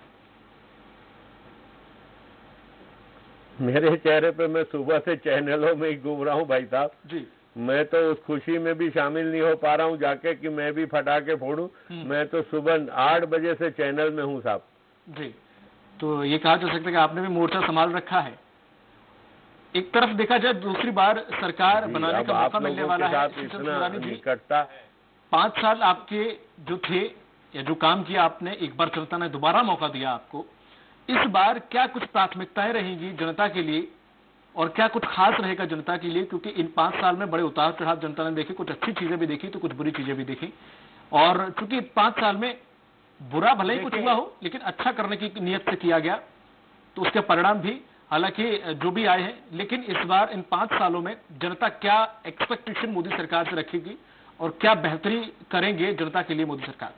मेरे चेहरे पे, मैं सुबह से चैनलों में ही घूम रहा हूँ भाई साहब जी। मैं तो उस खुशी में भी शामिल नहीं हो पा रहा हूँ जाके कि मैं भी पटाखे फोड़ूं। मैं तो सुबह 8 बजे से चैनल में हूँ साहब जी। तो ये कहा जा सकता है कि आपने भी मोर्चा संभाल रखा है। एक तरफ देखा जाए, दूसरी बार सरकार बनाने का मौका मिलने वाला है। निकटता 5 साल आपके जो थे या जो काम किया आपने, एक बार जनता ने दोबारा मौका दिया आपको। इस बार क्या कुछ प्राथमिकताएं रहेंगी जनता के लिए और क्या कुछ खास रहेगा जनता के लिए? क्योंकि इन 5 साल में बड़े उतार चढ़ाव जनता ने देखे, कुछ अच्छी चीजें भी देखी तो कुछ बुरी चीजें भी देखी। और चूंकि 5 साल में बुरा भले ही कुछ हुआ हो, लेकिन अच्छा करने की नीयत से किया गया, तो उसके परिणाम भी हालांकि जो भी आए हैं। लेकिन इस बार इन 5 सालों में जनता क्या एक्सपेक्टेशन मोदी सरकार से रखेगी और क्या बेहतरी करेंगे जनता के लिए मोदी सरकार?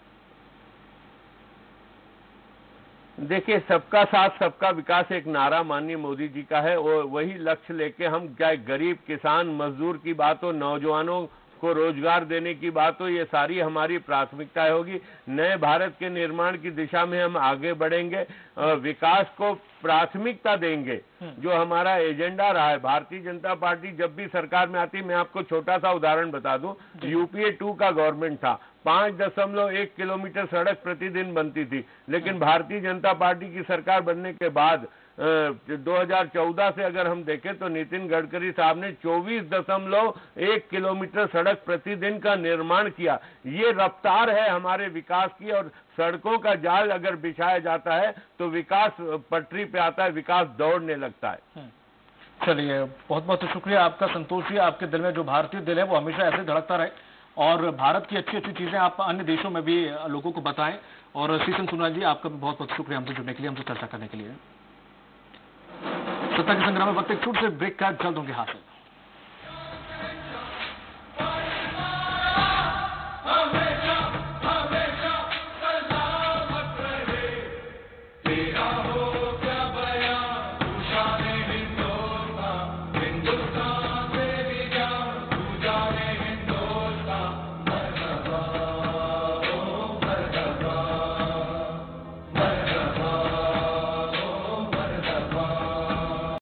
देखिए, सबका साथ सबका विकास एक नारा माननीय मोदी जी का है और वही लक्ष्य लेके हम, चाहे गरीब, किसान, मजदूर की बात हो, नौजवानों को रोजगार देने की बात हो, ये सारी हमारी प्राथमिकताएं होगी। नए भारत के निर्माण की दिशा में हम आगे बढ़ेंगे, विकास को प्राथमिकता देंगे, जो हमारा एजेंडा रहा है। भारतीय जनता पार्टी जब भी सरकार में आती, मैं आपको छोटा सा उदाहरण बता दूं, यूपीए 2 का गवर्नमेंट था, 5.1 किलोमीटर सड़क प्रतिदिन बनती थी, लेकिन भारतीय जनता पार्टी की सरकार बनने के बाद 2014 से अगर हम देखें तो नितिन गडकरी साहब ने 24.1 किलोमीटर सड़क प्रतिदिन का निर्माण किया। ये रफ्तार है हमारे विकास की, और सड़कों का जाल अगर बिछाया जाता है तो विकास पटरी पे आता है, विकास दौड़ने लगता है। चलिए, बहुत बहुत शुक्रिया आपका संतोष जी। आपके दिल में जो भारतीय दिल है वो हमेशा ऐसे धड़कता रहे और भारत की अच्छी अच्छी चीजें आप अन्य देशों में भी लोगों को बताएं। और श्रीशंकर सुंदरानी जी, आपका भी बहुत बहुत शुक्रिया हमसे जुड़ने के लिए, हमसे चर्चा करने के लिए। सत्ता के संग्राम में वक्त एक छोटे से ब्रेक का जल्द होंगे हासिल।